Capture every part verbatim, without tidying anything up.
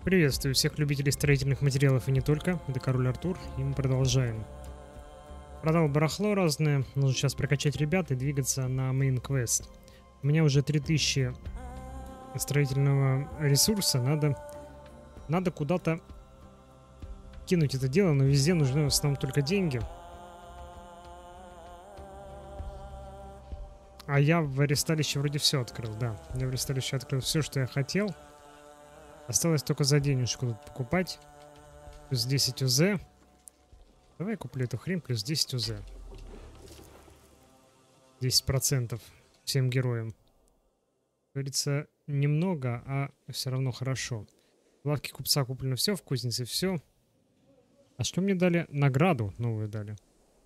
Приветствую всех любителей строительных материалов и не только. Это Король Артур, и мы продолжаем. Продал барахло разное. Нужно сейчас прокачать ребят и двигаться на main quest. У меня уже три тысячи строительного ресурса. Надо, надо куда-то кинуть это дело, но везде нужны в основном только деньги. А я в аресталище вроде все открыл, да. Я в аресталище открыл все, что я хотел. Осталось только за денежку тут покупать. Плюс десять УЗ. Давай куплю эту хрень, плюс десять УЗ. десять процентов всем героям. Как говорится, немного, а все равно хорошо. В лавке купца куплено все, в кузнице все. А что мне дали? Награду новую дали.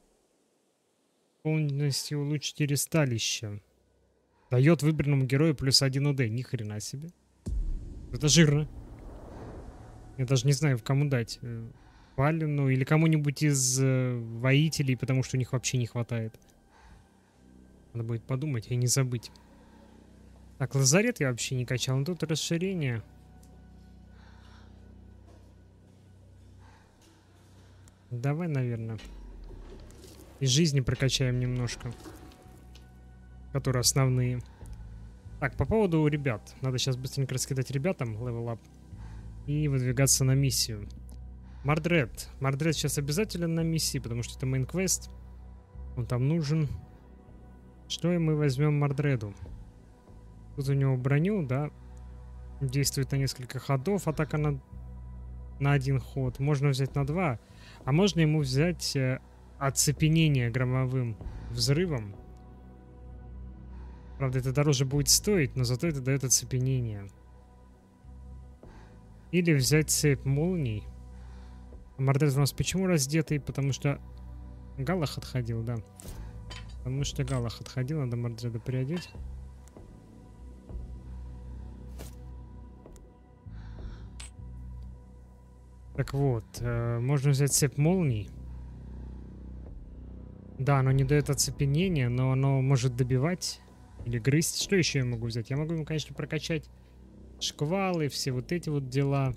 Полностью улучшить аресталище. Дает выбранному герою плюс один УД. Ни хрена себе. Это жирно. Я даже не знаю, кому дать. Валину или кому-нибудь из э, воителей, потому что у них вообще не хватает. Надо будет подумать и не забыть. Так, лазарет я вообще не качал. Но тут расширение. Давай, наверное. Из жизни прокачаем немножко. Которые основные. Так, по поводу ребят. Надо сейчас быстренько раскидать ребятам level up. И выдвигаться на миссию. Мардред. Мардред сейчас обязателен на миссии, потому что это main quest. Он там нужен. Что и мы возьмем Мардреду? Тут у него броню, да. Действует на несколько ходов. Атака на, на один ход. Можно взять на два. А можно ему взять э, оцепенение громовым взрывом. Правда, это дороже будет стоить, но зато это дает оцепенение. Или взять цепь молний. Мардред у нас почему раздетый? Потому что Галах отходил, да. Потому что Галах отходил, надо Мардреда переодеть. Так вот, э, можно взять цепь молний. Да, оно не дает оцепенения, но оно может добивать. Или грызть. Что еще я могу взять? Я могу ему, конечно, прокачать шквалы, все вот эти вот дела.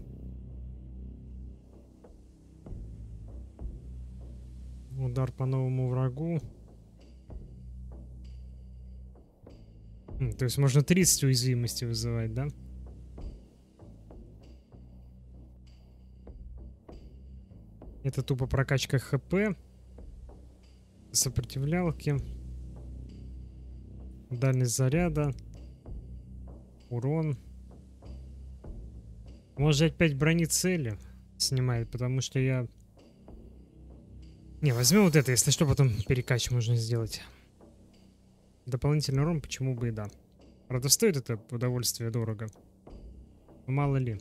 Удар по новому врагу. М, то есть можно тридцать уязвимости вызывать, да? Это тупо прокачка ХП. Сопротивлялки. Дальность заряда. Урон. Может взять пять брони цели. Снимает, потому что я... Не, возьмем вот это, если что, потом перекач можно сделать. Дополнительный урон, почему бы и да. Правда, стоит это удовольствие дорого. Но мало ли.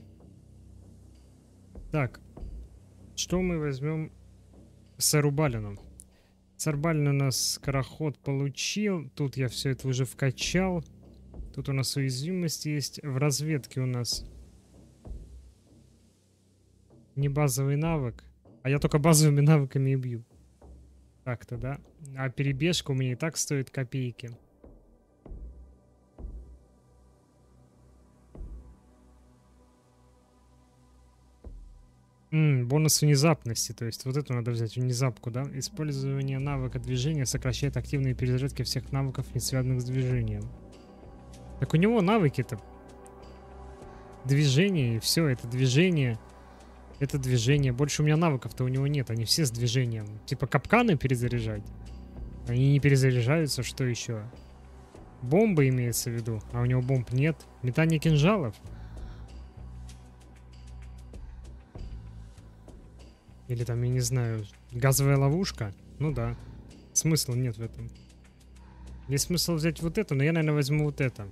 Так. Что мы возьмем с Арубалином? Сарбалин у нас скороход получил. Тут я все это уже вкачал. Тут у нас уязвимость есть. В разведке у нас не базовый навык. А я только базовыми навыками и бью. Так-то, да? А перебежка у меня и так стоит копейки. М, бонус внезапности, то есть вот эту надо взять, внезапку, да? Использование навыка движения сокращает активные перезарядки всех навыков, не связанных с движением. Так у него навыки-то движение, и все, это движение. Это движение. Больше у меня навыков-то у него нет, они все с движением. Типа капканы перезаряжать. Они не перезаряжаются, что еще? Бомбы имеется в виду, а у него бомб нет. Метание кинжалов. Или там, я не знаю, газовая ловушка? Ну да. Смысла нет в этом. Есть смысл взять вот это, но я, наверное, возьму вот это.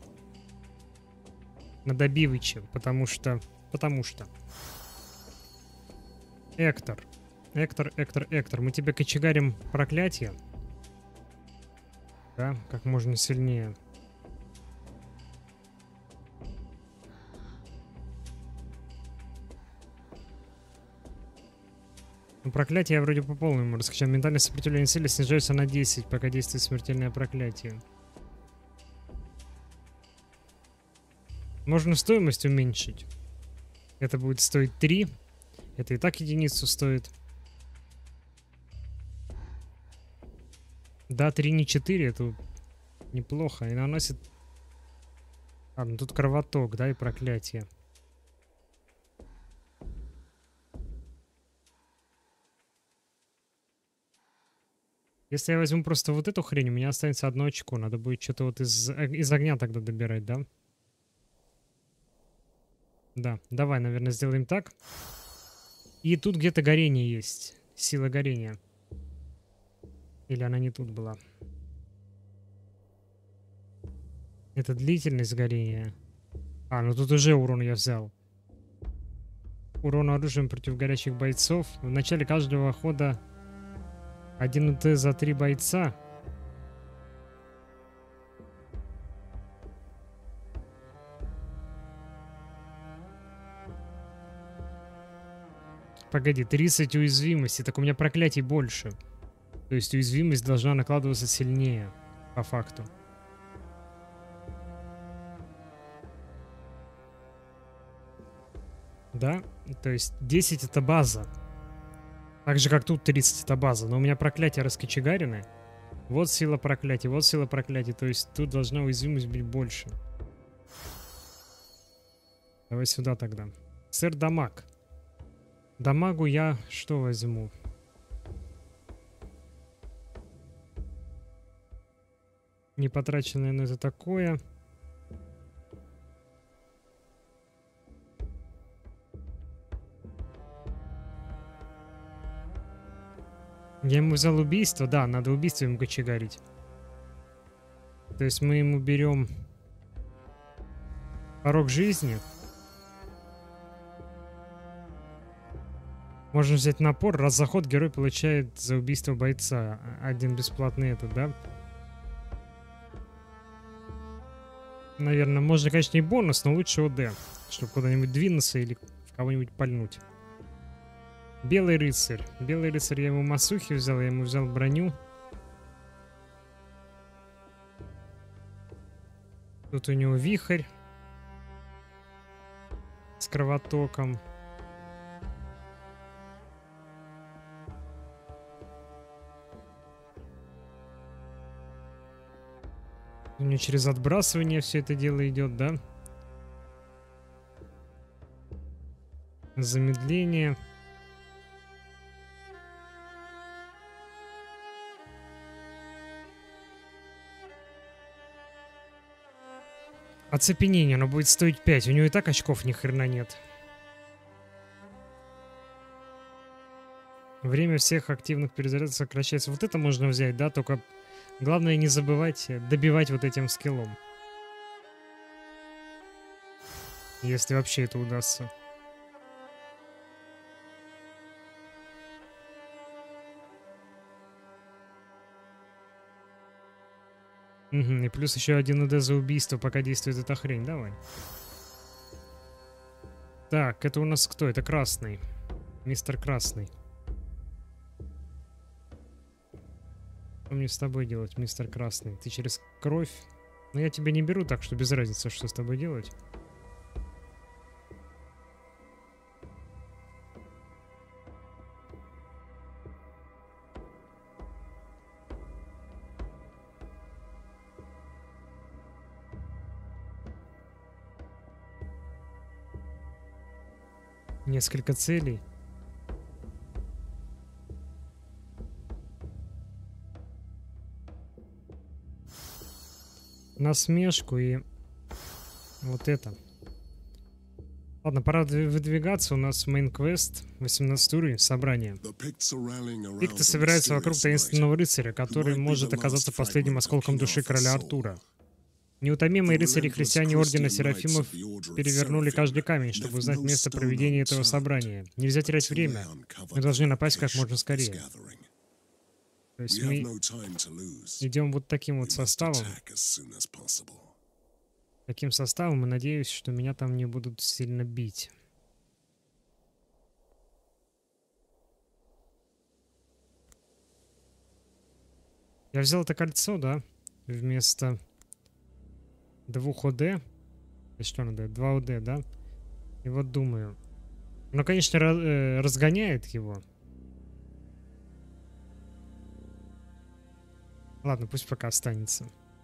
На добивыче, потому что... Потому что... Эктор. Эктор, Эктор, Эктор. Мы тебе кочегарим проклятие. Да, как можно сильнее. Проклятие я вроде по полному раскачал. Ментальное сопротивление цели снижается на десять, пока действует смертельное проклятие. Можно стоимость уменьшить. Это будет стоить три. Это и так единицу стоит. Да, три не четыре, это неплохо. И наносит... А, ну тут кровоток, да, и проклятие. Если я возьму просто вот эту хрень, у меня останется одно очко. Надо будет что-то вот из, из огня тогда добирать, да? Да, давай, наверное, сделаем так. И тут где-то горение есть. Сила горения. Или она не тут была? Это длительность горения. А, ну тут уже урон я взял. Урон оружием против горячих бойцов. В начале каждого хода один УТ за три бойца. Погоди, тридцать уязвимости. Так у меня проклятий больше. То есть уязвимость должна накладываться сильнее. По факту. Да? То есть десять это база. Так же, как тут тридцать это база. Но у меня проклятия раскочегарены. Вот сила проклятия, вот сила проклятия. То есть тут должна уязвимость быть больше. Давай сюда тогда. Сэр дамаг. Дамагу я что возьму? Не потраченное, но это такое. Я ему взял убийство. Да, надо убийство ему кочегарить. То есть мы ему берем порог жизни. Можно взять напор. Раз за ход герой получает за убийство бойца один бесплатный этот, да? Наверное, можно, конечно, и бонус, но лучше ОД. Чтобы куда-нибудь двинуться или в кого-нибудь пальнуть. Белый рыцарь. Белый рыцарь, я ему масухи взял, я ему взял броню. Тут у него вихрь. С кровотоком. У него через отбрасывание все это дело идет, да? Замедление. Оцепенение, оно будет стоить пять. У него и так очков ни хрена нет. Время всех активных перезарядок сокращается. Вот это можно взять, да? Только главное не забывать добивать вот этим скиллом. Если вообще это удастся. Угу, и плюс еще один УД за убийство, пока действует эта хрень. Давай. Так, это у нас кто? Это Красный. Мистер Красный. Что мне с тобой делать, мистер Красный? Ты через кровь? Но я тебя не беру, так что без разницы, что с тобой делать. Несколько целей. Насмешку и вот это. Ладно, пора выдвигаться. У нас мейн-квест, восемнадцатый уровень, собрание. Пикты собираются вокруг таинственного рыцаря, который может оказаться последним осколком души короля Артура. Неутомимые рыцари-христиане Ордена Серафимов перевернули каждый камень, чтобы узнать место проведения этого собрания. Нельзя терять время. Мы должны напасть как можно скорее. То есть мы идем вот таким вот составом. Таким составом, и надеюсь, что меня там не будут сильно бить. Я взял это кольцо, да, вместо двух ОД. И что надо? Два ОД, да? И вот думаю, Ну, конечно, ra- э, разгоняет его. Ладно, пусть пока останется.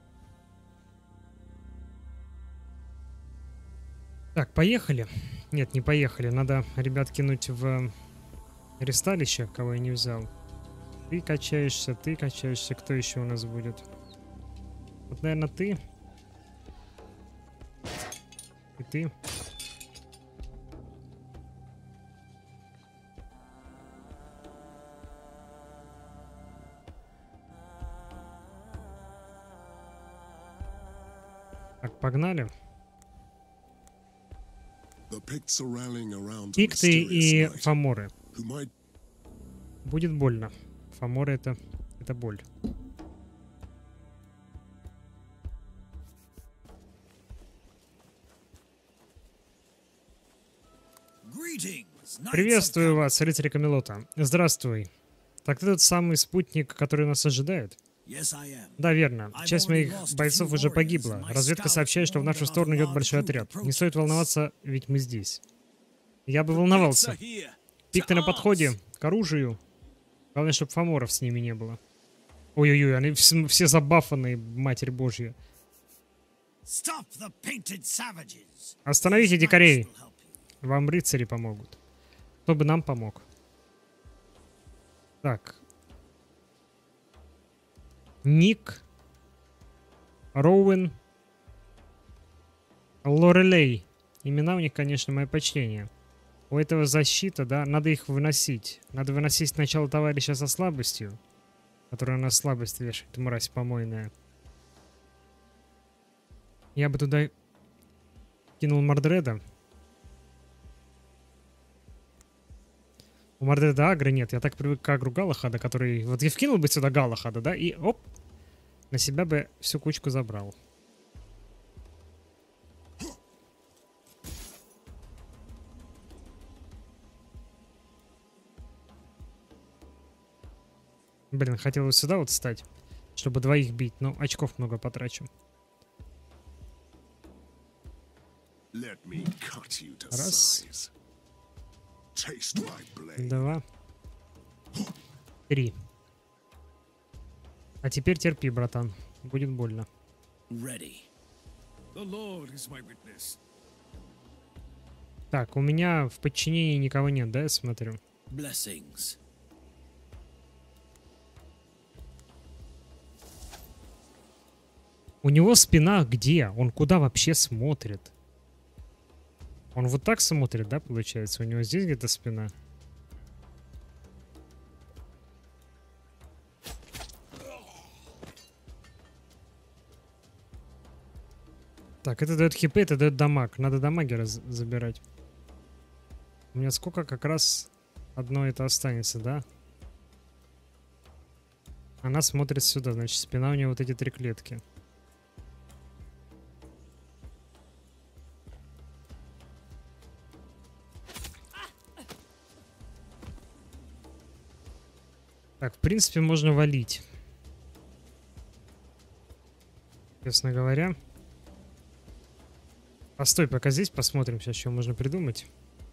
Так, поехали. Нет, не поехали. Надо ребят кинуть в ресталище, кого я не взял. Ты качаешься, ты качаешься. Кто еще у нас будет? Вот, наверное, ты. И ты. Так, погнали. Пикты и фаморы. Будет больно. Фаморы это, это боль. Приветствую вас, рыцари Камелота. Здравствуй. Так ты тот самый спутник, который нас ожидает? Да, верно. Часть моих бойцов уже погибла. Разведка сообщает, что в нашу сторону идет большой отряд. Не стоит волноваться, ведь мы здесь. Я бы волновался. Пикты на подходе, к оружию. Главное, чтобы фаморов с ними не было. Ой-ой-ой, они все, все забафанные, Матерь Божья. Остановите дикарей. Вам рыцари помогут. Кто бы нам помог? Так. Ник. Роуэн. Лорелей. Имена у них, конечно, мое почтение. У этого защита, да? Надо их выносить. Надо выносить сначала товарища со слабостью. Который на слабость вешает, мразь помойная. Я бы туда кинул Мордреда. У Мордреда агры нет. Я так привык к агру Галахада, который... Вот я вкинул бы сюда Галахада, да? И оп! На себя бы всю кучку забрал. Блин, хотел вот сюда вот встать, чтобы двоих бить, но очков много потрачу. Раз. Два. Три. А теперь терпи, братан. Будет больно. Так, у меня в подчинении никого нет, да, я смотрю? Blessings. У него спина где? Он куда вообще смотрит? Он вот так смотрит, да, получается? У него здесь где-то спина? Так, это дает хп, это дает дамаг. Надо дамаги раз забирать. У меня сколько как раз одно это останется, да? Она смотрит сюда, значит, спина у нее вот эти три клетки. Так, в принципе, можно валить. Честно говоря. Постой, пока здесь посмотрим, сейчас что можно придумать.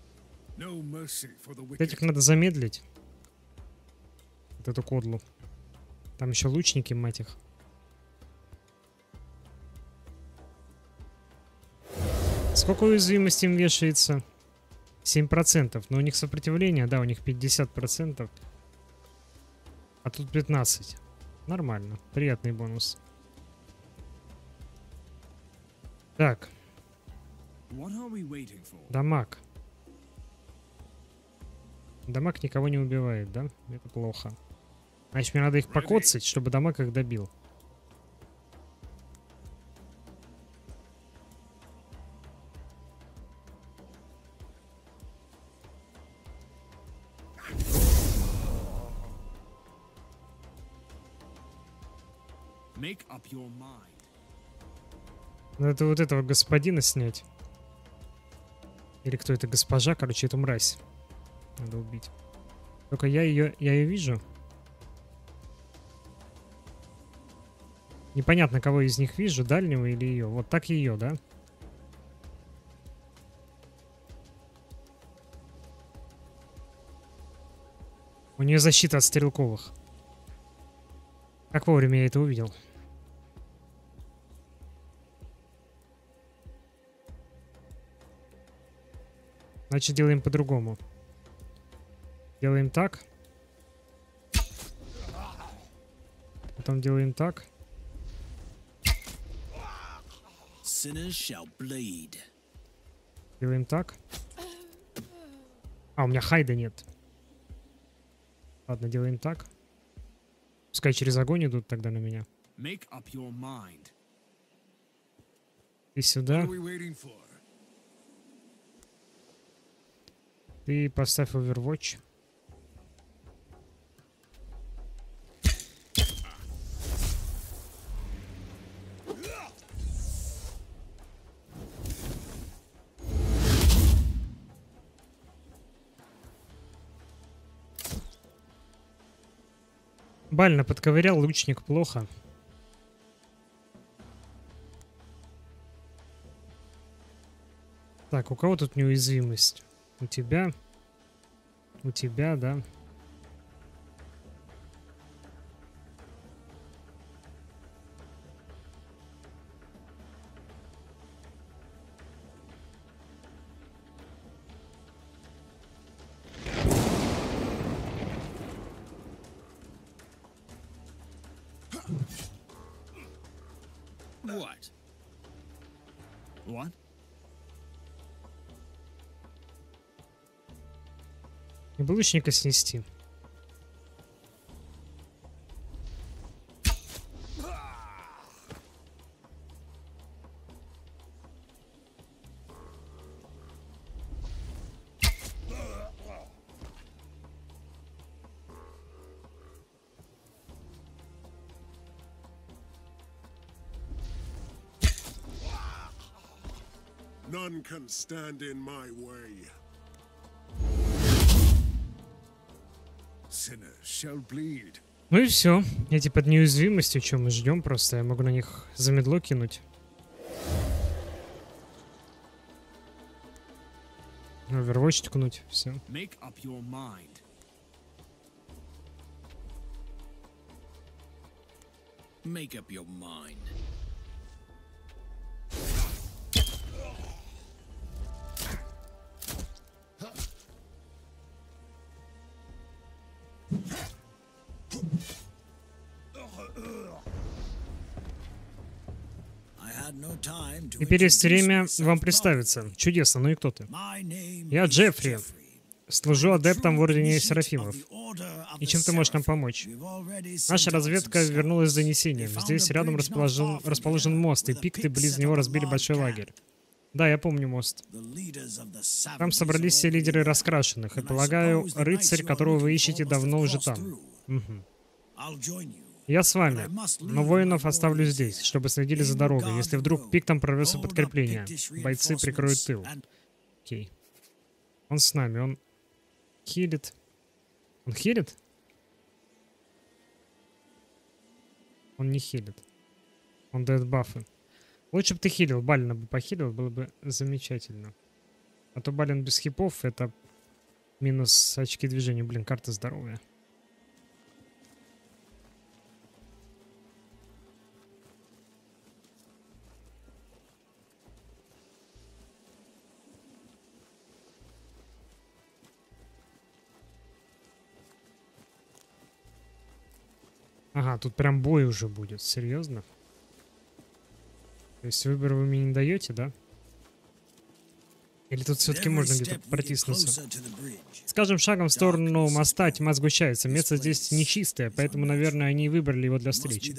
Этих надо замедлить. Вот эту кодлу. Там еще лучники, мать их. Сколько уязвимости им вешается? семь процентов. Но у них сопротивление, да, у них пятьдесят процентов. А тут пятнадцать. Нормально. Приятный бонус. Так. Дамаг. Дамаг никого не убивает, да? Это плохо. Значит, мне надо их покоцать, чтобы дамаг их добил. Надо вот этого господина снять. Или кто это? Госпожа, короче, эту мразь. Надо убить. Только я ее, я ее вижу. Непонятно, кого из них вижу, дальнего или ее. Вот так ее, да? У нее защита от стрелковых. Как вовремя я это увидел. Значит, делаем по-другому. Делаем так. Потом делаем так. Делаем так. А, у меня хайда нет. Ладно, делаем так. Пускай через огонь идут тогда на меня. И сюда. Ты поставь Overwatch. Бально подковырял, лучник плохо. Так, у кого тут неуязвимость? У тебя? У тебя, да? What? What? И бы лучника снести. None can stand in my way. Sinners shall bleed. Ну и все. Эти под неуязвимостью, что мы ждем просто. Я могу на них замедло кинуть. Overwatch ткнуть. Все. Make up your mind. Make up your mind. Теперь есть время вам представиться. Чудесно, ну и кто ты? Я Джеффри. Служу адептом в Ордене Серафимов. И чем ты можешь нам помочь? Наша разведка вернулась с донесением. Здесь рядом расположен, расположен мост, и пикты близ него разбили большой лагерь. Да, я помню мост. Там собрались все лидеры раскрашенных, и, полагаю, рыцарь, которого вы ищете, давно уже там. Угу. Я с вами, но воинов оставлю здесь, чтобы следили за дорогой, если вдруг пиктом прорвется подкрепление. Бойцы прикроют тыл. Окей. Он с нами, он хилит. Он хилит? Он не хилит. Он дает бафы. Лучше бы ты хилил, Балина бы похилил, было бы замечательно. А то Балин без хипов — это минус очки движения. Блин, карта здоровья. Ага, тут прям бой уже будет, серьезно? То есть выбор вы мне не даете, да? Или тут все-таки можно где-то протиснуться? С каждым шагом в сторону моста тьма сгущается. Место здесь нечистое, поэтому, наверное, они и выбрали его для встречи.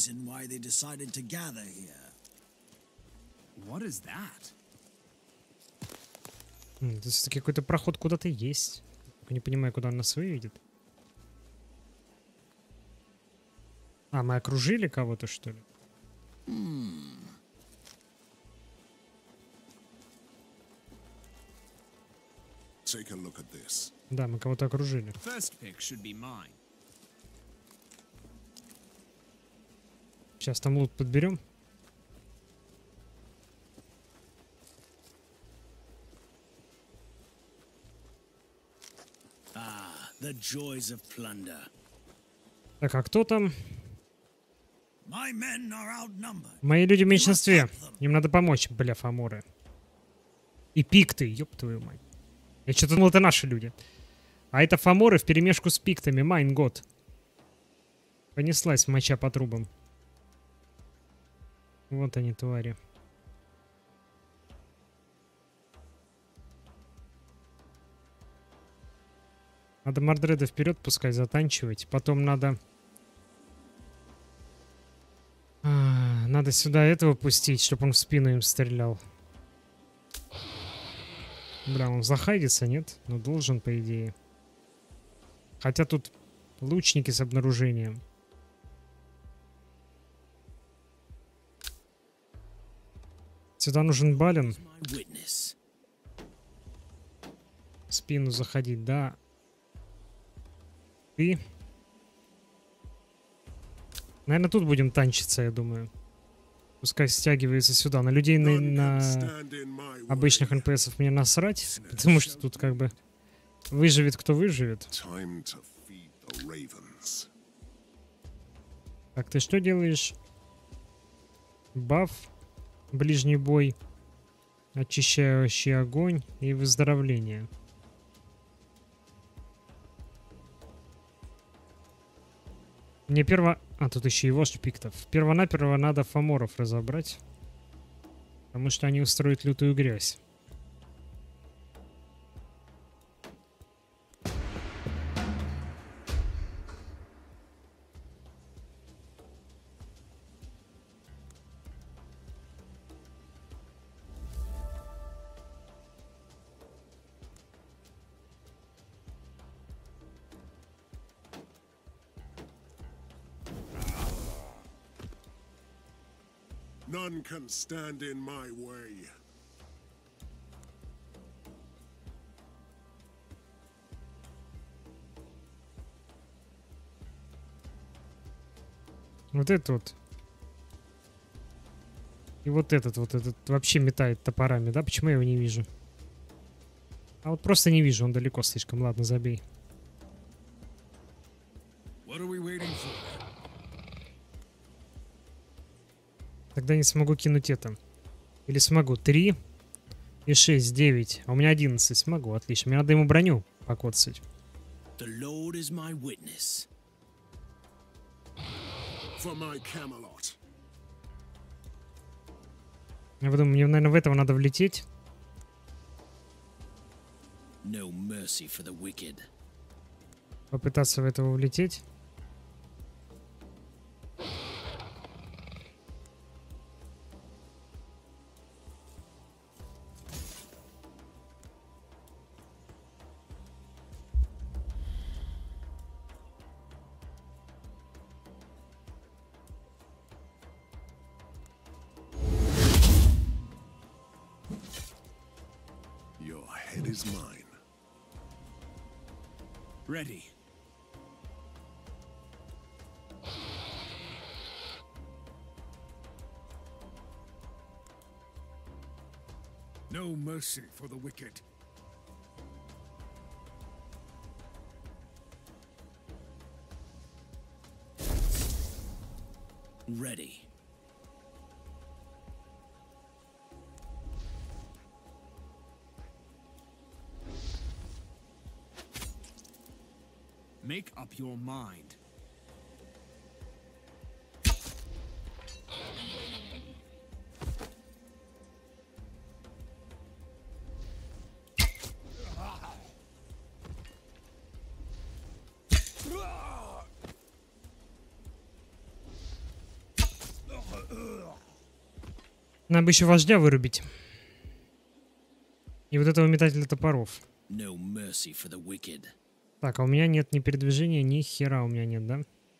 М, тут все-таки какой-то проход куда-то есть. Только не понимаю, куда он нас выведет. А, мы окружили кого-то, что ли? Take a look at this. Да, мы кого-то окружили. First pick should be mine. Сейчас там лут подберем. Ah, the joys of plunder. Так, а кто там? My men are outnumbered. Мои люди в меньшинстве. Им надо помочь, бля, фаморы. И пикты, ёб твою мать. Я что-то думал, это наши люди. А это фаморы вперемешку с пиктами, майн год. Понеслась моча по трубам. Вот они, твари. Надо Мордреда вперед пускай затанчивать. Потом надо... А, надо сюда этого пустить, чтобы он в спину им стрелял. Бля, он захайдится, нет? Ну, должен, по идее. Хотя тут лучники с обнаружением. Сюда нужен Бален. My witness. В спину заходить, да. Ты. Наверное, тут будем танчиться, я думаю. Пускай стягивается сюда. На людей, на, на обычных эн пи эсов мне насрать. Потому что тут как бы выживет, кто выживет. Time to feed the ravens. Так, ты что делаешь? Баф. Ближний бой. Очищающий огонь и выздоровление. Мне перво... А, тут еще и вождь пиктов. Первонаперво надо фаморов разобрать. Потому что они устроят лютую грязь. None can stand in my way. Вот этот вот. И вот этот вот, этот вообще метает топорами, да? Почему я его не вижу? А вот просто не вижу, он далеко слишком. Ладно, забей. What are we waiting for? Тогда не смогу кинуть это. Или смогу. Три и шесть, девять. А у меня одиннадцать. Смогу, отлично. Мне надо ему броню покоцать. The Lord is my witness. For my Camelot. Я подумал, мне, наверное, в этого надо влететь. No mercy for the wicked. Попытаться в этого влететь. Your head is mine. Ready. No mercy for the wicked. Ready. Make up your mind. Надо бы еще вождя вырубить. И вот этого метателя топоров. No mercy for the wicked. Так, а у меня нет ни передвижения, ни хера у меня нет, да?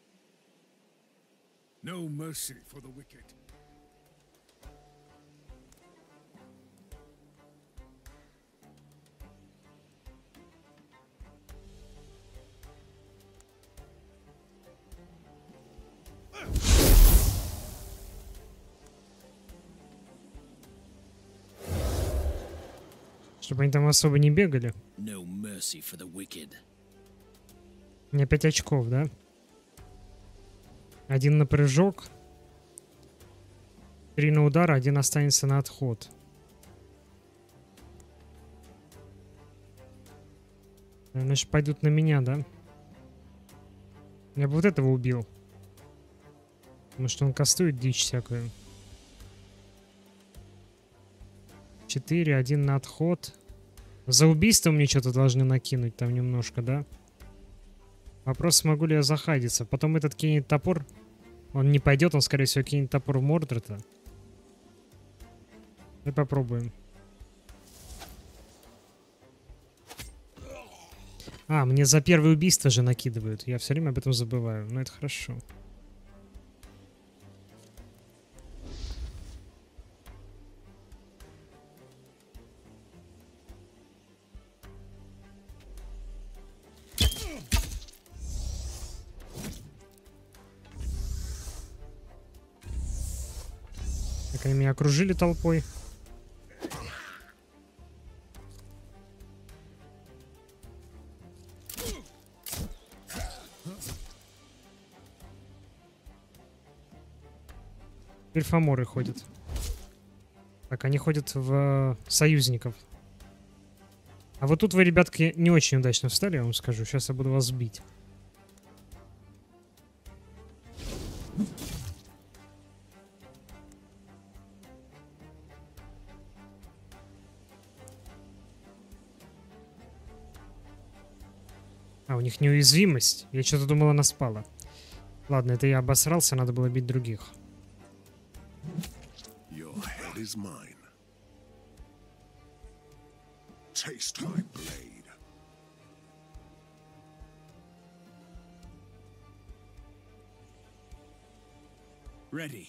No mercy for the wicked. Чтобы они там особо не бегали. No mercy for the wicked. У меня пять очков, да? Один на прыжок. Три на удар, один останется на отход. Значит, пойдут на меня, да? Я бы вот этого убил. Потому что он кастует дичь всякую. Четыре, один на отход. За убийство мне что-то должны накинуть там немножко, да? Вопрос, смогу ли я захайдиться. Потом этот кинет топор. Он не пойдет, он, скорее всего, кинет топор в Мордреда. И попробуем. А, мне за первое убийство же накидывают. Я все время об этом забываю. Но это хорошо. Так, они меня окружили толпой. Теперь фаморы ходят. Так, они ходят в э, союзников. А вот тут вы, ребятки, не очень удачно встали, я вам скажу. Сейчас я буду вас бить. А, у них неуязвимость. Я что-то думал, она спала. Ладно, это я обосрался, надо было бить других. Your head is mine. Taste my blade. Ready.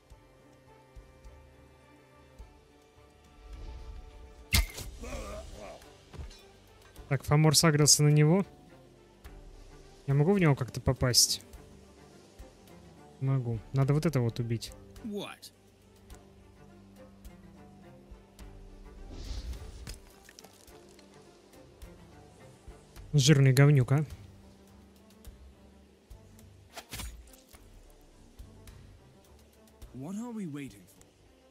Так, Фомор сагрился на него. Я могу в него как-то попасть? Могу. Надо вот это вот убить. What? Жирный говнюк, а? What are we waiting for?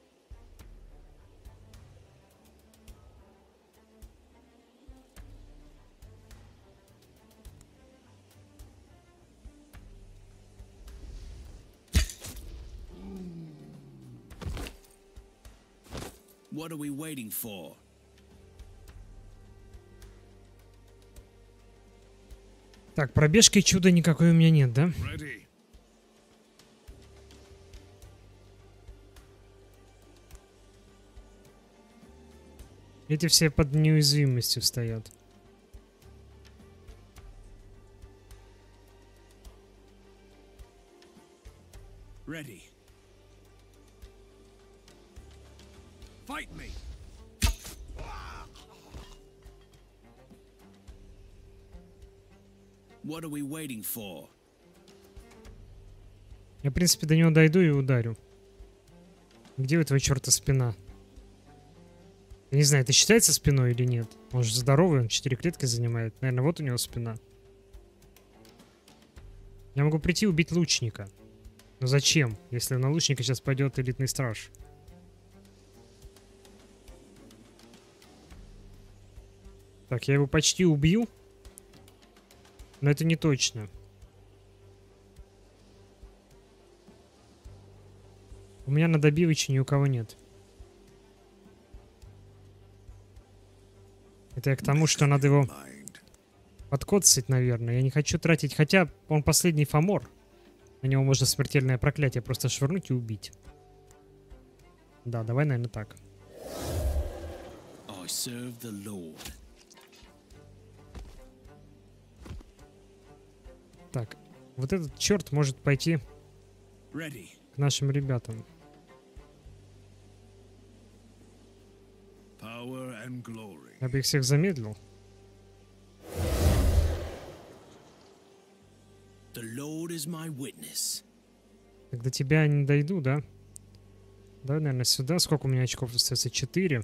What are we waiting for? Так, пробежки чуда никакой у меня нет, да? Ready. Эти все под неуязвимостью стоят. Ready. Fight me. What are we waiting for? Я, в принципе, до него дойду и ударю. Где у этого черта спина? Я не знаю, это считается спиной или нет? Он же здоровый, он четыре клетки занимает. Наверное, вот у него спина. Я могу прийти и убить лучника. Но зачем, если на лучника сейчас пойдет элитный страж? Так, я его почти убью. Но это не точно. У меня на добивоче ни у кого нет. Это я к тому, что надо его подкоцать, наверное. Я не хочу тратить... Хотя он последний фамор. На него можно смертельное проклятие просто швырнуть и убить. Да, давай, наверное, так. I serve the Lord. Так, вот этот черт может пойти Ready. к нашим ребятам. Power and glory. Я бы их всех замедлил. The Lord is my witness. Так до тебя не дойду, да? Давай, наверное, сюда. Сколько у меня очков остается? Четыре.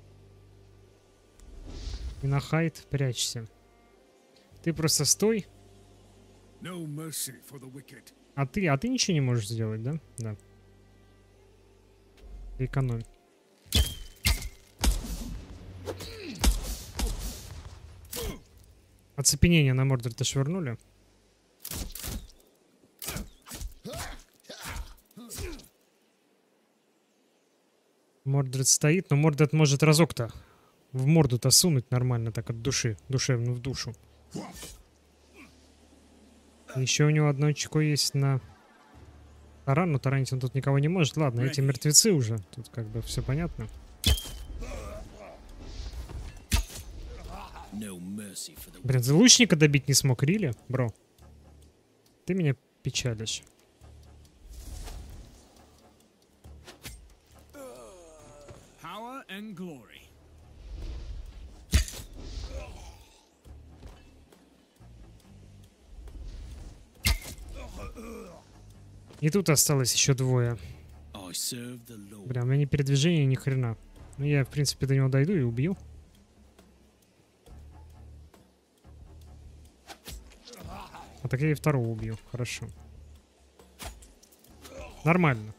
И на хайт прячься. Ты просто стой No mercy for the wicked. А ты, а ты ничего не можешь сделать, да? Да. Экономь. Оцепенение на Мордред швырнули. Мордред стоит, но Мордред может разок-то в морду-то сунуть нормально, так от души, душевно в душу. Еще у него одно очко есть на таран, но таранить он тут никого не может. Ладно, эти мертвецы уже, тут как бы все понятно. Блин, за лучника добить не смог, Рили, бро. Ты меня печалишь. Power and glory. И тут осталось еще двое. I serve the Lord. Бля, у меня ни передвижения, ни хрена. Ну я, в принципе, до него дойду и убью. А так я и второго убью. Хорошо. Нормально.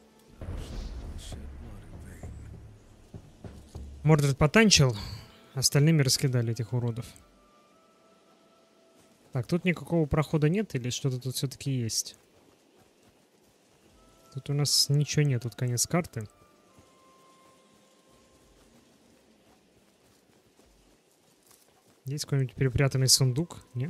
Мордред потанчил. Остальными раскидали этих уродов. Так, тут никакого прохода нет или что-то тут все-таки есть? Тут у нас ничего нет, тут конец карты. Есть какой-нибудь перепрятанный сундук? Нет?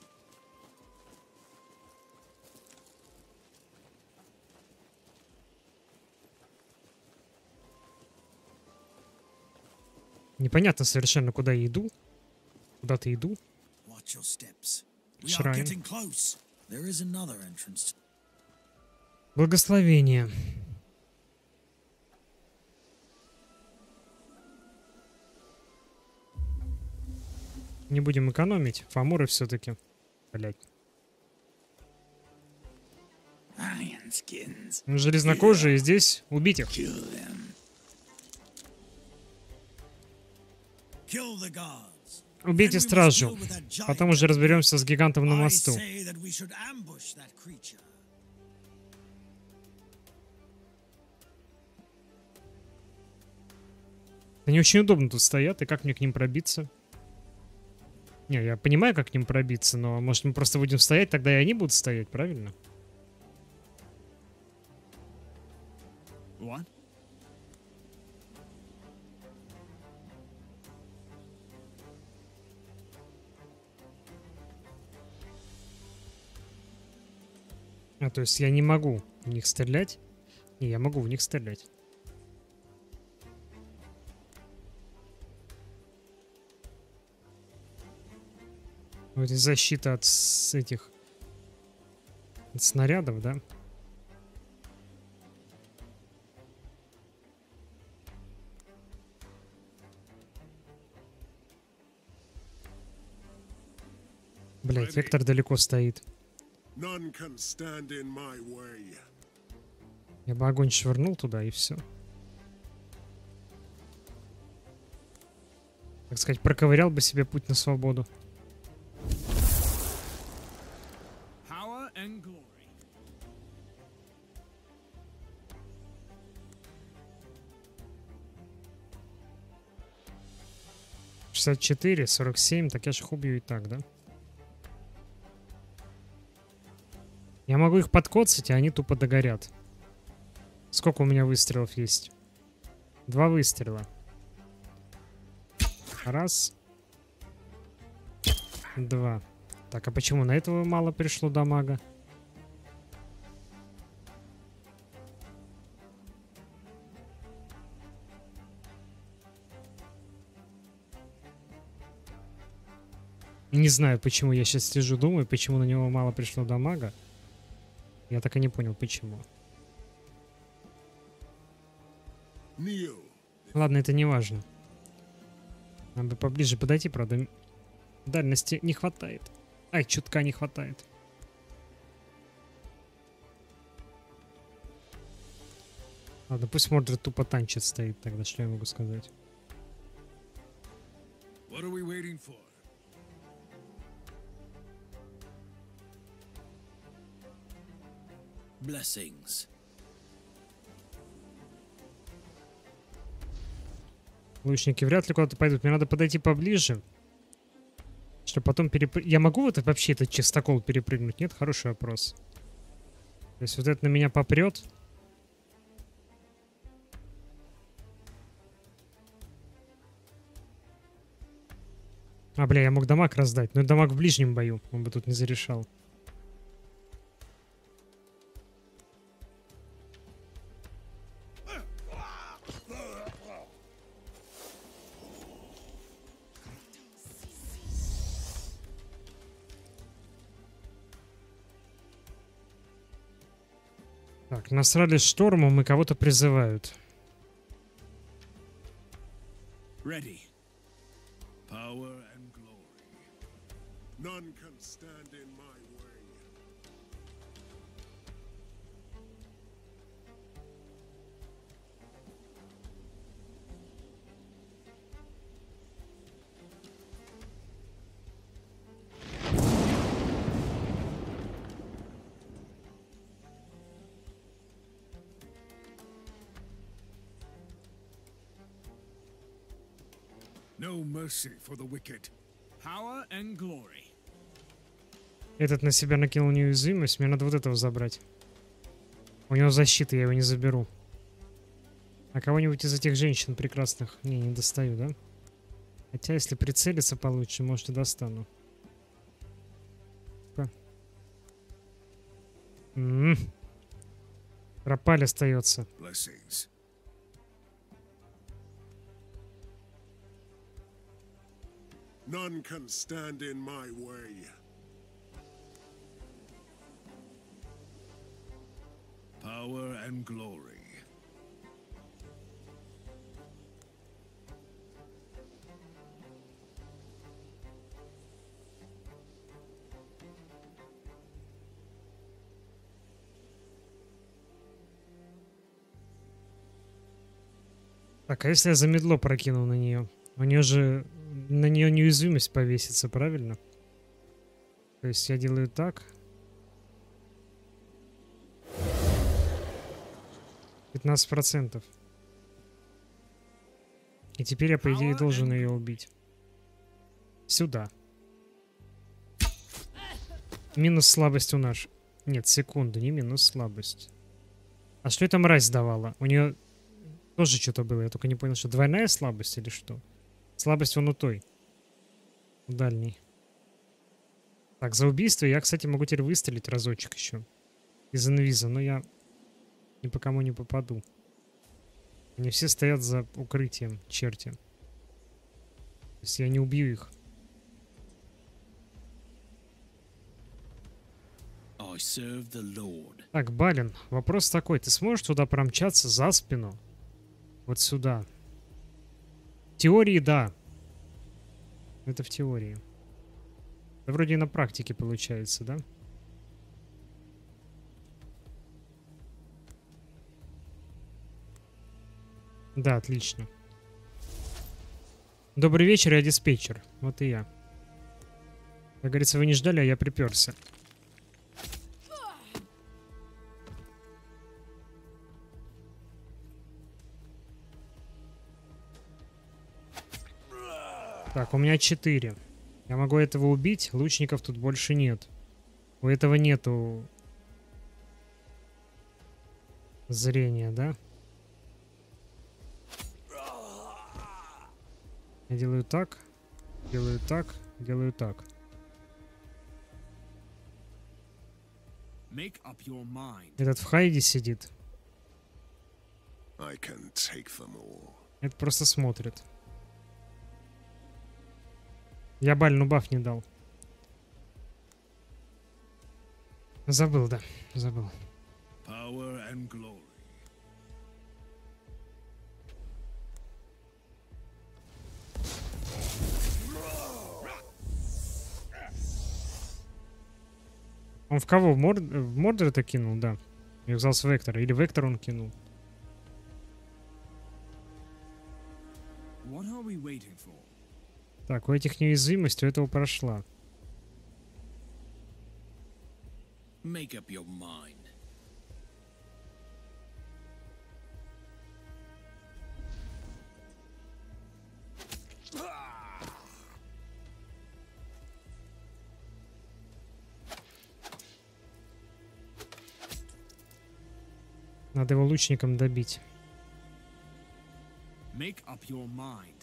Непонятно совершенно, куда я иду. Куда-то иду. Watch your steps. We are Shrine. getting close. There is another entrance. Благословение. Не будем экономить. Фаморы все-таки. Блять. Iron skins. Железнокожие здесь. Убить их. Kill them. Kill the guards. Убейте стражу. Потом уже разберемся с гигантом на мосту. I say that we should ambush that creature. Они очень удобно тут стоят, и как мне к ним пробиться? Не, я понимаю, как к ним пробиться, но может мы просто будем стоять, тогда и они будут стоять, правильно? What? А, то есть я не могу в них стрелять? Не, я могу в них стрелять. Вот и защита от с этих от снарядов, да? Блять, Вектор далеко стоит. None can stand in my way. Я бы огонь швырнул туда и все. Так сказать, проковырял бы себе путь на свободу. Power and glory. шестьдесят четыре, сорок семь, так я же их убью и так, да? Я могу их подкоцать, и они тупо догорят. Сколько у меня выстрелов есть? Два выстрела. Раз. Два. Так, а почему на этого мало пришло дамага? Не знаю, почему я сейчас сижу, думаю, почему на него мало пришло дамага. Я так и не понял, почему. Kneel. Ладно, это не важно. Нам бы поближе подойти, правда. Дальности не хватает. Ай, чутка не хватает. Ладно, пусть Мордред тупо танчит стоит тогда, что я могу сказать. What are we waiting for? Blessings. Лучники вряд ли куда-то пойдут. Мне надо подойти поближе. Чтобы потом перепрыгнуть. Я могу вот вообще этот чистокол перепрыгнуть? Нет? Хороший вопрос. То есть вот это на меня попрет. А, бля, я мог дамаг раздать. Но дамаг в ближнем бою. Он бы тут не зарешал. Так, насрали штормом и кого-то призывают. Ready. Power and glory. None can stand in my way. No mercy for the wicked. Power and glory. Этот на себя накинул неуязвимость. Мне надо вот этого забрать. У него защита, я его не заберу. А кого-нибудь из этих женщин прекрасных? Не, не достаю, да? Хотя, если прицелиться получше, может, и достану. М-м-м. Пропаль остается. Blessings. None can stand in my way. Power and glory. Так, а если я замедло прокину на нее? У нее же... На нее неуязвимость повесится, правильно? То есть я делаю так. пятнадцать процентов. И теперь я, по идее, должен ее убить. Сюда. Минус слабость у нас. Нет, секунду, не минус слабость. А что эта мразь давала? У нее тоже что-то было. Я только не понял, что двойная слабость или что? Слабость вон у той. У дальней. Так, за убийство я, кстати, могу теперь выстрелить разочек еще. Из инвиза, но я ни по кому не попаду. Они все стоят за укрытием, черти. То есть я не убью их. I serve the Lord. Так, Балин, вопрос такой. Ты сможешь туда промчаться за спину? Вот сюда. В теории, да. Это в теории. Да вроде и на практике получается, да? Да, отлично. Добрый вечер, я диспетчер. Вот и я. Как говорится, вы не ждали, а я приперся. Так, у меня четыре. Я могу этого убить. Лучников тут больше нет. У этого нету зрения, да? Я делаю так, делаю так, делаю так. Make up your mind. Этот в хайде сидит. I can take them all. Это просто смотрит. Я Бальну баф не дал. Забыл, да, забыл. Power and glory. Он в кого? В, Мор... в Мордора-то кинул, да. Я взял с Вектора. Или Вектор он кинул. What are we waiting for? Так, у этих неуязвимость, у этого прошла. Make up your mind. Надо его лучником добить. Make up your mind.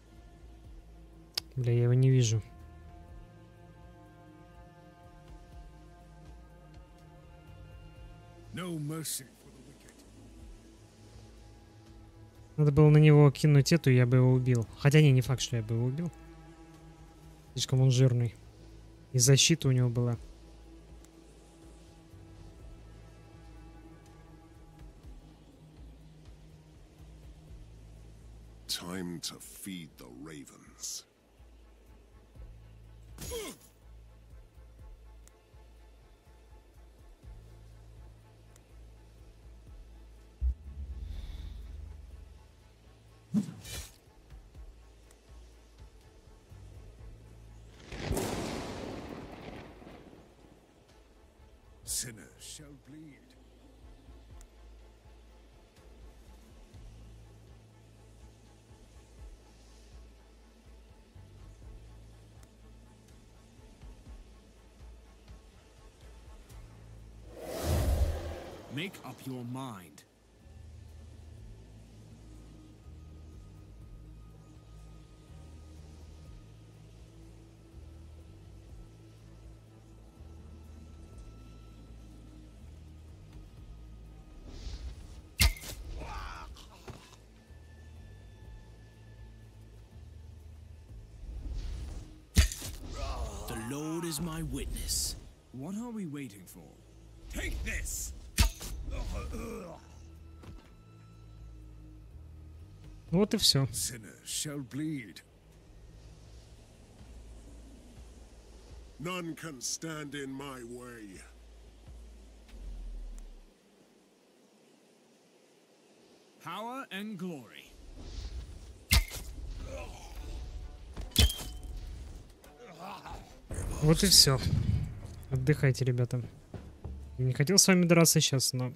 Бля, я его не вижу. No mercy for the wicked. Надо было на него кинуть эту, я бы его убил. Хотя не, не факт, что я бы его убил. Слишком он жирный. И защита у него была. Time to feed the ravens. Sinners shall bleed. Make up your mind. The Lord is my witness. What are we waiting for? Take this. Вот и все. Sinners shall bleed. None can stand in my way. Power and glory. Вот и все. Отдыхайте, ребята. Я не хотел с вами драться сейчас, но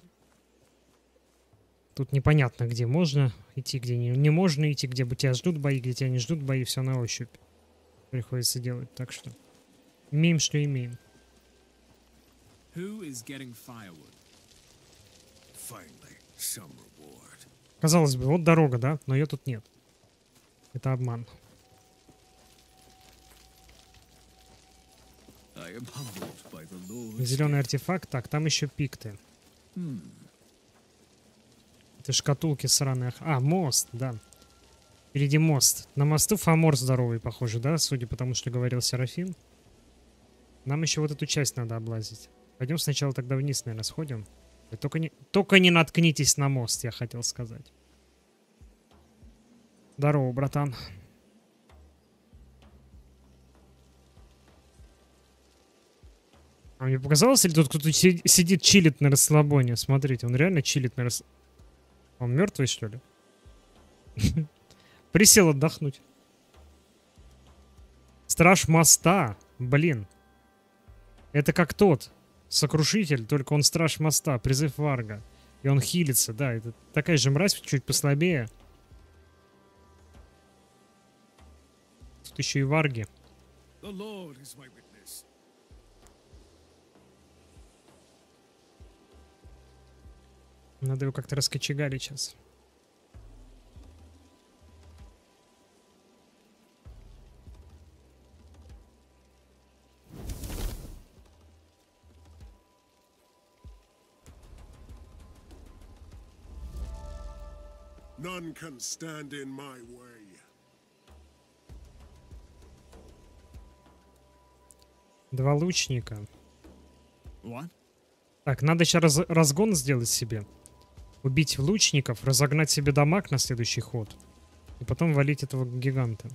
тут непонятно, где можно идти, где не, не можно идти, где бы тебя ждут бои, где тебя не ждут бои, все на ощупь приходится делать. Так что имеем, что имеем. Who is getting firewood? Finally, some reward. Казалось бы, вот дорога, да? Но ее тут нет. Это обман. I am humbled by the Lord's Зеленый артефакт. Так, там еще пикты. Hmm. Это шкатулки сраные. А, мост, да. Впереди мост. На мосту Фомор здоровый, похоже, да? Судя по тому, что говорил Серафим. Нам еще вот эту часть надо облазить. Пойдем сначала тогда вниз, наверное, сходим. Только не, только не наткнитесь на мост, я хотел сказать. Здорово, братан. А мне показалось, или тут кто-то си- сидит, чилит на расслабоне? Смотрите, он реально чилит на расслабоне. Он мертвый, что ли? Присел отдохнуть. Страж моста. Блин. Это как тот сокрушитель, только он страж моста. Призыв Варга. И он хилится, да. Это такая же мразь, чуть послабее. Тут еще и Варги. The Lord is my witness. Надо его как-то раскочегарить сейчас. None can stand in my way. Два лучника. What? Так, надо сейчас раз- разгон сделать себе. Убить лучников, разогнать себе дамаг на следующий ход. И потом валить этого гиганта.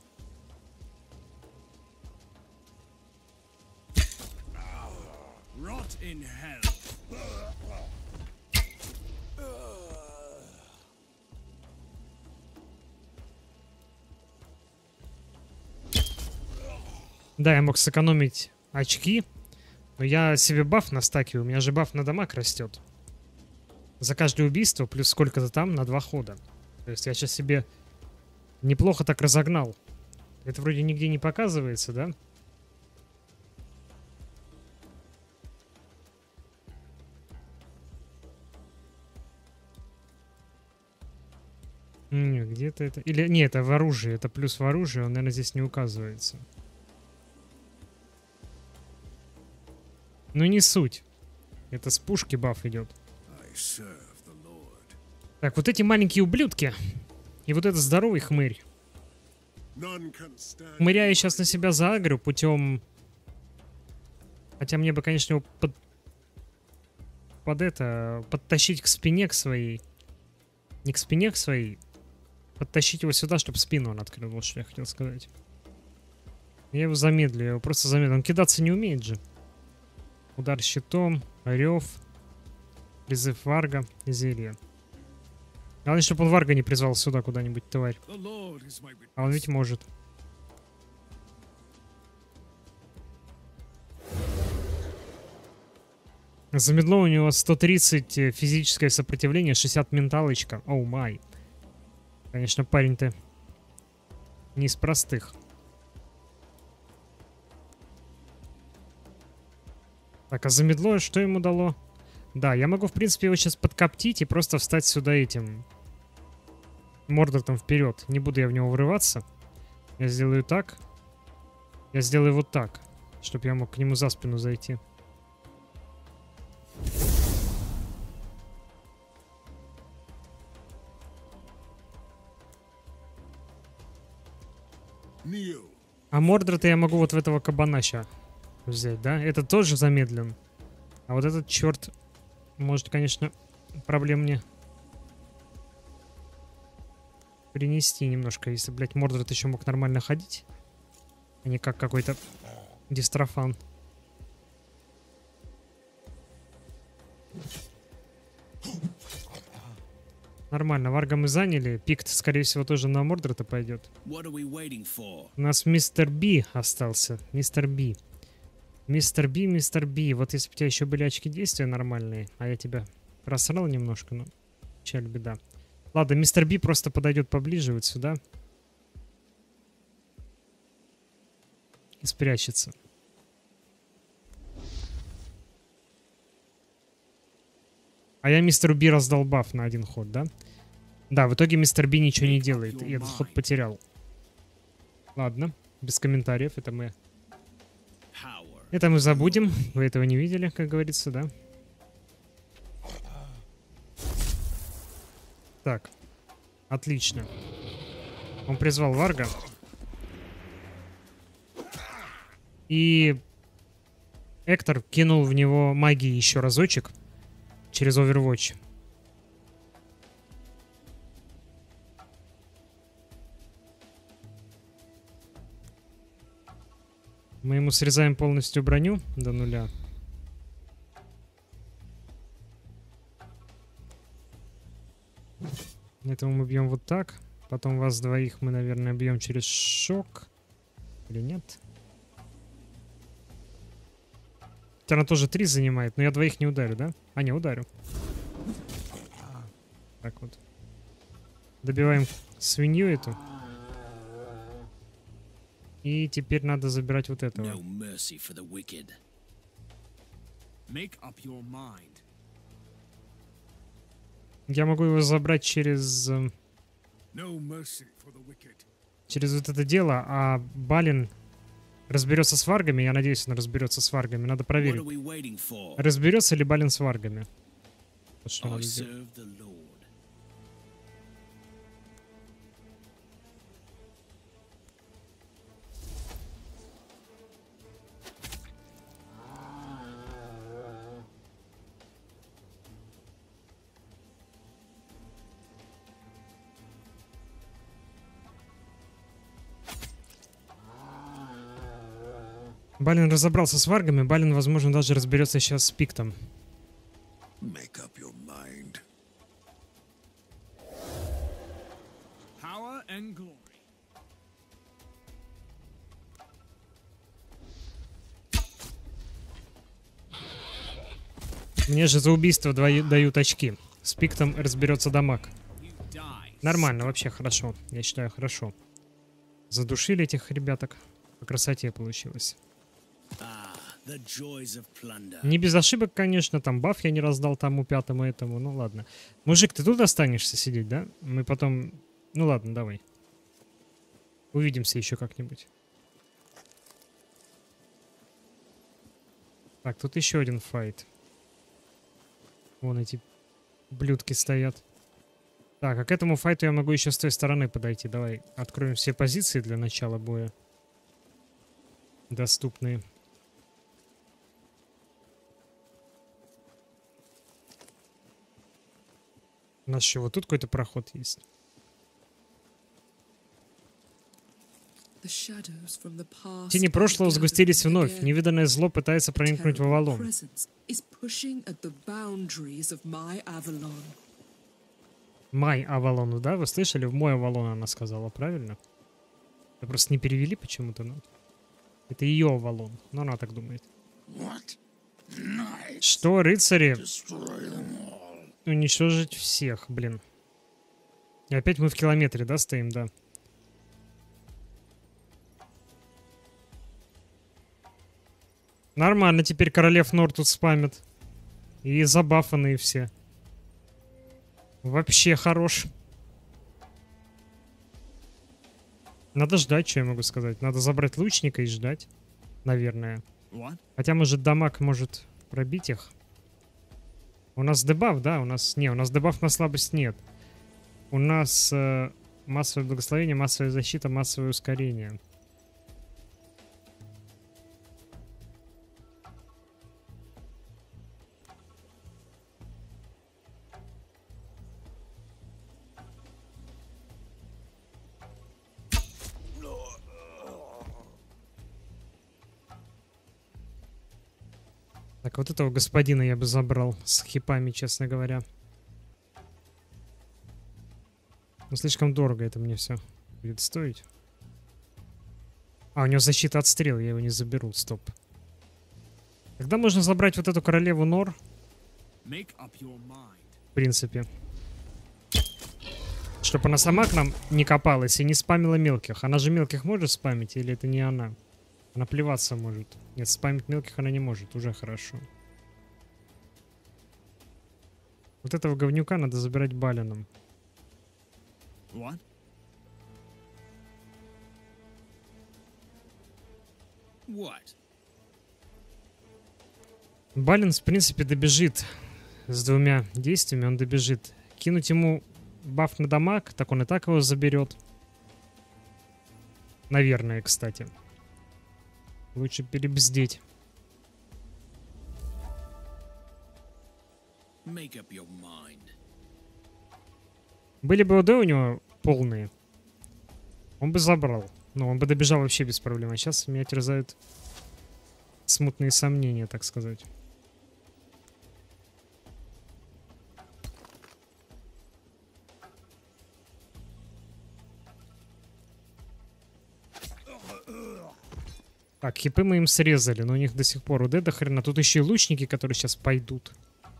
Rot in hell. Да, я мог сэкономить очки. Но я себе баф настакиваю. У меня же баф на дамаг растет. За каждое убийство плюс сколько-то там на два хода. То есть я сейчас себе неплохо так разогнал Это вроде нигде не показывается, да? Не, где-то это... Или нет, это в оружии. Это плюс в оружии, он, наверное, здесь не указывается. Ну не суть. Это с пушки баф идет. I serve the Lord. Так, вот эти маленькие ублюдки. И вот этот здоровый хмырь. None can stand. Хмыря я сейчас на себя заагрю путем... Хотя мне бы, конечно, его под... Под это... Подтащить к спине к своей. Не к спине к своей. Подтащить его сюда, чтобы спину он открыл. Вот что я хотел сказать. Я его замедлю. Я его просто замедлю. Он кидаться не умеет же. Удар щитом. Рев. Призыв варга. И зелье. Главное, чтобы он варга не призвал сюда куда-нибудь, тварь. The Lord is my witness. А он ведь может. Замедло у него сто тридцать физическое сопротивление, шестьдесят менталочка. Оу май. Конечно, парень-то не из простых. Так, а замедло что ему дало? Да, я могу, в принципе, его сейчас подкоптить и просто встать сюда этим Мордортом вперед. Не буду я в него врываться. Я сделаю так. Я сделаю вот так, чтобы я мог к нему за спину зайти. Kneel. А Мордорта я могу вот в этого кабана ща взять, да? Это тоже замедлен. А вот этот черт может, конечно, проблем мне принести немножко, если, блядь, Мордорт еще мог нормально ходить, а не как какой-то дистрофан. Нормально, варга мы заняли. Пикт, скорее всего, тоже на Мордорта пойдет. What are we waiting for? У нас мистер Би остался. Мистер Би. Мистер Би, мистер Би. Вот если бы у тебя еще были очки действия нормальные, а я тебя просрал немножко, ну, печаль, беда. Ладно, мистер Би просто подойдет поближе вот сюда. И спрячется. А я мистеру Би раздал баф на один ход, да? Да, в итоге мистер Би ничего не делает. И этот ход потерял. Ладно, без комментариев. Это мы... Power. Это мы забудем. Вы этого не видели, как говорится, да? Так. Отлично. Он призвал варга. И... Эктор кинул в него магии еще разочек. Через Overwatch. Мы ему срезаем полностью броню до нуля. Этого мы бьем вот так. Потом вас двоих мы, наверное, бьем через шок. Или нет? Она тоже три занимает, но я двоих не ударю, да? А, не, ударю. Так вот. Добиваем свинью эту. И теперь надо забирать вот этого. No mercy for the wicked. Make up your mind. Я могу его забрать через... э, No mercy for the wicked. Через вот это дело, а Балин разберется с варгами. Я надеюсь, он разберется с варгами. Надо What проверить. are we waiting for? Разберется ли Балин с варгами? Вот что I надо сделать. serve the Lord. Балин разобрался с варгами. Балин, возможно, даже разберется сейчас с пиктом. Make up your mind. Power and glory. Мне же за убийство двою- дают очки. С пиктом разберется дамаг. You die. Нормально, вообще хорошо. Я считаю, хорошо. Задушили этих ребяток. По красоте получилось. Ah, the joys of plunder. Не без ошибок, конечно. Там баф я не раздал тому, пятому, этому. Ну ладно. Мужик, ты тут останешься сидеть, да? Мы потом... Ну ладно, давай. Увидимся еще как-нибудь. Так, тут еще один файт. Вон эти блюдки стоят. Так, а к этому файту я могу еще с той стороны подойти. Давай откроем все позиции для начала боя. Доступные. У нас еще вот тут какой-то проход есть. Тени прошлого сгустились вновь. Невиданное зло пытается проникнуть в Авалон. Май Авалону, да? Вы слышали? В мой Авалон она сказала, правильно? Это просто не перевели почему-то, но... Это ее Авалон. Но она так думает. Что, рыцари? Уничтожить всех, блин. И опять мы в километре, да, стоим, да? Нормально, теперь королев Нор тут спамят. И забафанные все. Вообще хорош. Надо ждать, что я могу сказать. Надо забрать лучника и ждать. Наверное. What? Хотя, может, дамаг может пробить их. У нас дебаф, да? У нас... Не, у нас дебаф на слабость нет. У нас э, массовое благословение, массовая защита, массовое ускорение. Так, вот этого господина я бы забрал с хипами, честно говоря. Но слишком дорого это мне все будет стоить. А, у него защита от стрел, я его не заберу, стоп. Когда можно забрать вот эту королеву Нор? Make up your mind. В принципе. Чтобы она сама к нам не копалась и не спамила мелких. Она же мелких может спамить или это не она? Она плеваться может. Нет, спамить мелких она не может. Уже хорошо. Вот этого говнюка надо забирать Балином. What? What? Балин, в принципе, добежит. С двумя действиями он добежит. Кинуть ему баф на дамаг, так он и так его заберет. Наверное, кстати. Лучше перебздеть. Make up your mind. Были бы ОД у него полные, он бы забрал. Ну, он бы добежал вообще без проблем. А сейчас меня терзают смутные сомнения, так сказать. Так, хипы мы им срезали, но у них до сих пор УД до хрена. Тут еще и лучники, которые сейчас пойдут.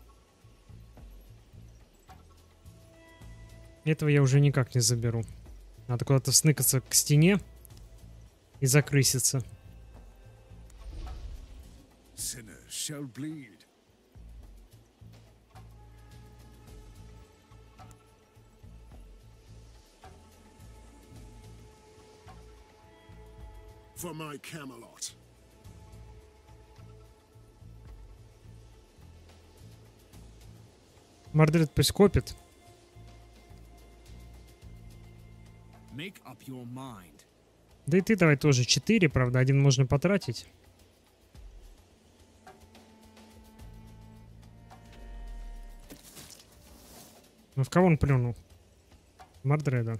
Этого я уже никак не заберу. Надо куда-то сныкаться к стене и закрыситься. Sinners shall bleed. For my Camelot. Мордред пусть копит. Make up your mind. Да и ты давай тоже. четыре, правда, один можно потратить. Ну в кого он плюнул? Мордреда.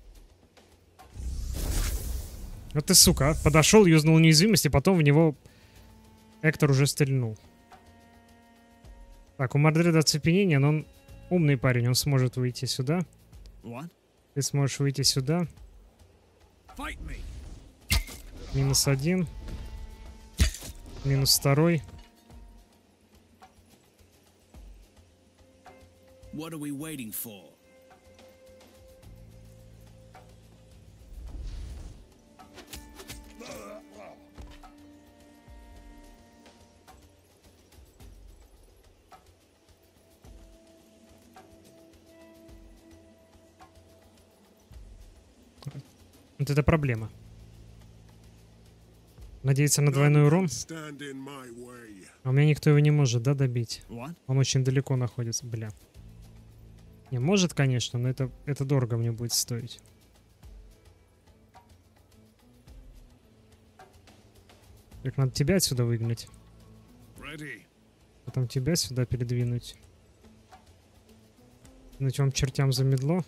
Вот ты, сука, а. Подошел, юзнул неуязвимость, и потом в него Эктор уже стрельнул. Так, у Мордреда оцепенение, но он умный парень, он сможет выйти сюда. What? Ты сможешь выйти сюда. Fight me. Минус один. Минус второй. What are we waiting for? Вот это проблема. Надеяться на двойной урон. Stand in my way. А у меня никто его не может, да, добить? What? Он очень далеко находится, бля. Не, может, конечно, но это, это дорого мне будет стоить. Так, надо тебя отсюда выгнать. Ready. Потом тебя сюда передвинуть. Кинуть вам чертям за медло.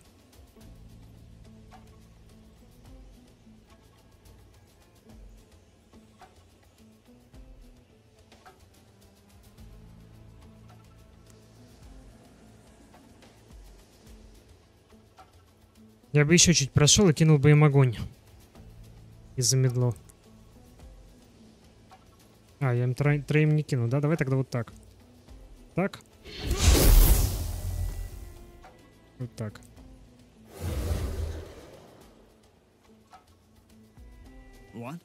Я бы еще чуть прошел и кинул бы им огонь. И замедло. А, я им тро троим не кину, да? Давай тогда вот так. Так. Вот так. What?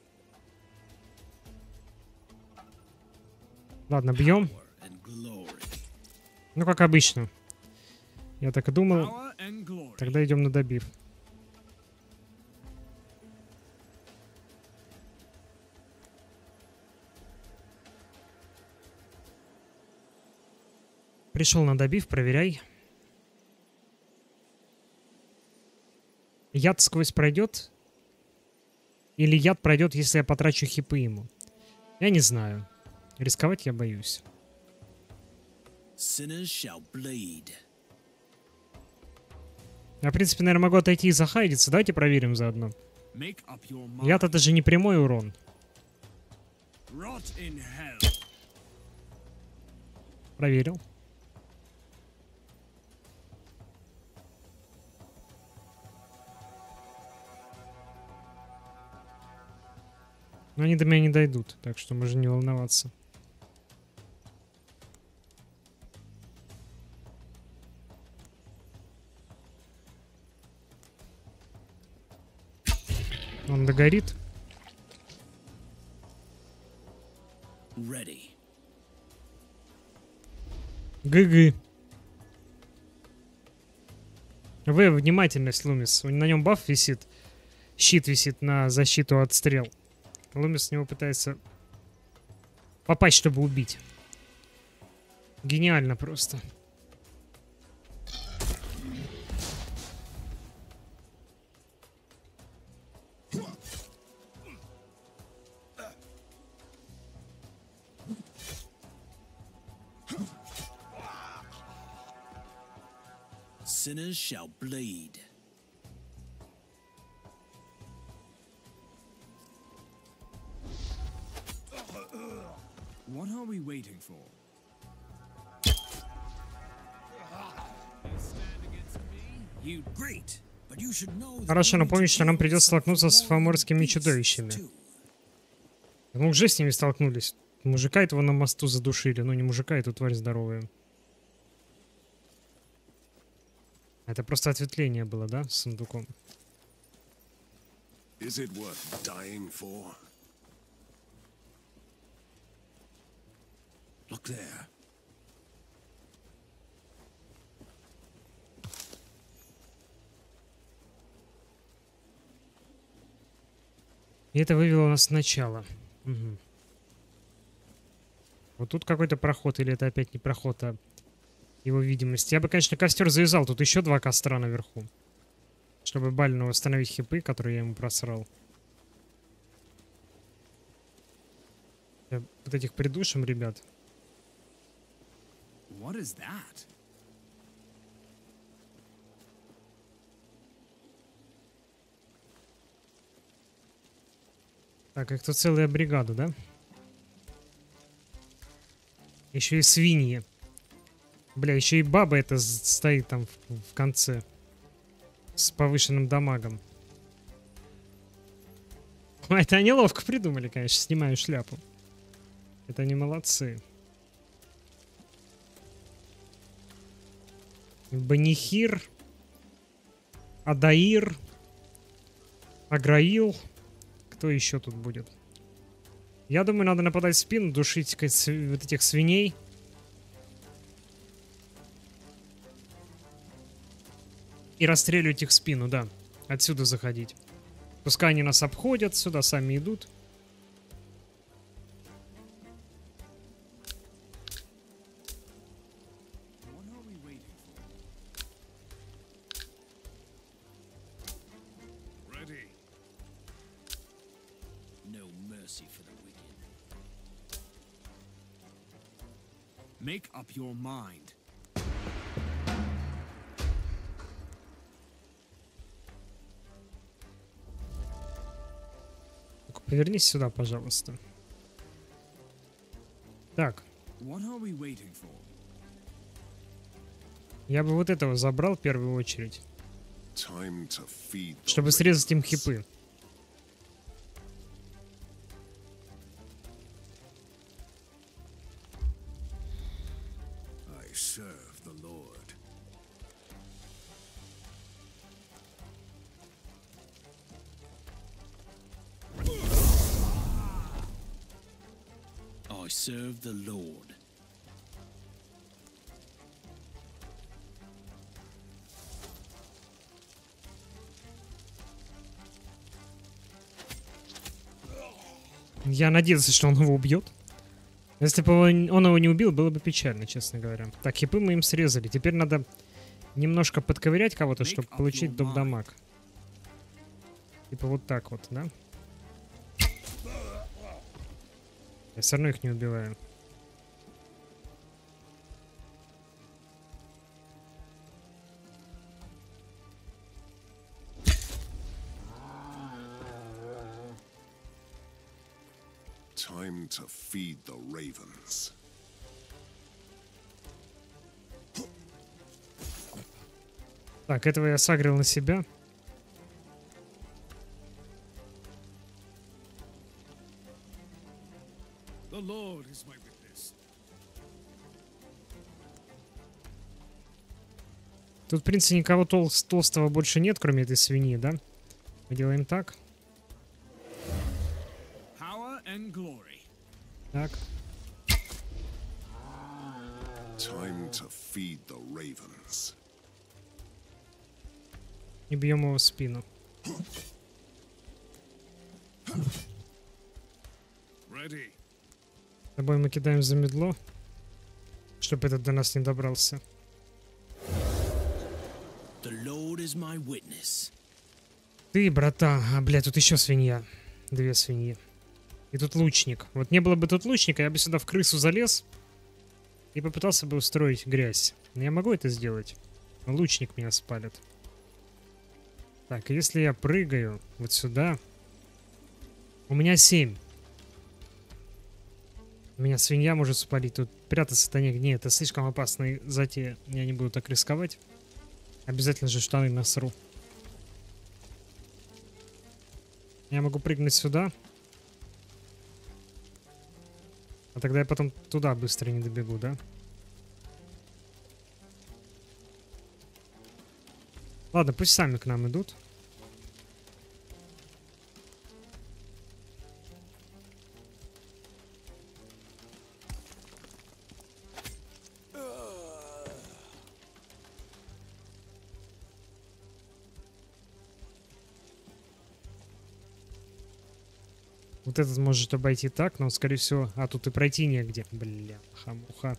Ладно, бьем. And glory. Ну, как обычно. Я так и думал. Power and glory. Тогда идем на добив. Пришел на добив, проверяй. Яд сквозь пройдет? Или яд пройдет, если я потрачу хипы ему? Я не знаю. Рисковать я боюсь. Sinners shall bleed. Я, в принципе, наверное, могу отойти и захайдиться. Давайте проверим заодно. Make up your mind. Яд — это же не прямой урон. Rot in hell. Проверил. Но они до меня не дойдут, так что можно не волноваться. Он догорит. Ready. ГГ. Вы внимательность, Лумис. На нем баф висит. Щит висит на защиту от стрел. Лумис с него пытается попасть, чтобы убить. Гениально просто. Sinners shall bleed. What are we waiting for? You great, but you should know that Хорошо, only напомнить, to что нам kill придется столкнуться с some фаморскими beasts чудовищами. too. Мы уже с ними столкнулись. Мужика этого на мосту задушили. Ну, не мужика, эту тварь здоровая. Это просто ответвление было, да, с сундуком? Is it worth dying for? Look there. И это вывело нас сначала. Угу. Вот тут какой-то проход, или это опять не проход, а его видимость. Я бы, конечно, костер завязал. Тут еще два костра наверху. Чтобы бально восстановить хипы, которые я ему просрал. Я вот этих придушим, ребят. What is that? Так, их тут целая бригада, да? Еще и свиньи. Бля, еще и баба эта стоит там в, в конце. С повышенным дамагом. А, это они ловко придумали, конечно. Снимаю шляпу. Это они молодцы. Банихир. Адаир. Аграил. Кто еще тут будет? Я думаю, надо нападать в спину, душить вот этих свиней. И расстреливать их в спину, да. Отсюда заходить. Пускай они нас обходят, сюда сами идут. What are we waiting for? Ready. No mercy for the wicked. Make up your mind. Повернись сюда, пожалуйста. Так, What are we waiting for? я бы вот этого забрал в первую очередь, Time to feed the чтобы срезать им ravens. хипы. I serve the Lord. I serve the Lord. Я надеялся, что он его убьет. Если бы он он его не убил, было бы печально, честно говоря. Так, хипы мы им срезали. Теперь надо немножко подковырять кого-то, чтобы получить доп-дамаг. Типа вот так вот, да? Я все равно их не убиваю. Time to feed the ravens. Так, этого я сагрил на себя. The Lord is my witness. Тут, в принципе, никого тол- толстого больше нет, кроме этой свиньи, да? Мы делаем так. Power and glory. Так. Time to feed the ravens. И бьем его в спину. Ready. С тобой мы кидаем за медло, чтобы этот до нас не добрался. The Lord is my witness. Ты, братан. А, бля, тут еще свинья. Две свиньи. И тут лучник. Вот не было бы тут лучника, я бы сюда в крысу залез и попытался бы устроить грязь. Но я могу это сделать. Но лучник меня спалит. Так, если я прыгаю вот сюда... У меня семь. Меня свинья может спалить. Тут прятаться-то негде. Нет, это слишком опасная затея. Я не буду так рисковать. Обязательно же штаны насру. Я могу прыгнуть сюда. А тогда я потом туда быстро не добегу, да? Ладно, пусть сами к нам идут. Вот этот может обойти так, но, скорее всего... А, тут и пройти негде. Бля, хамуха.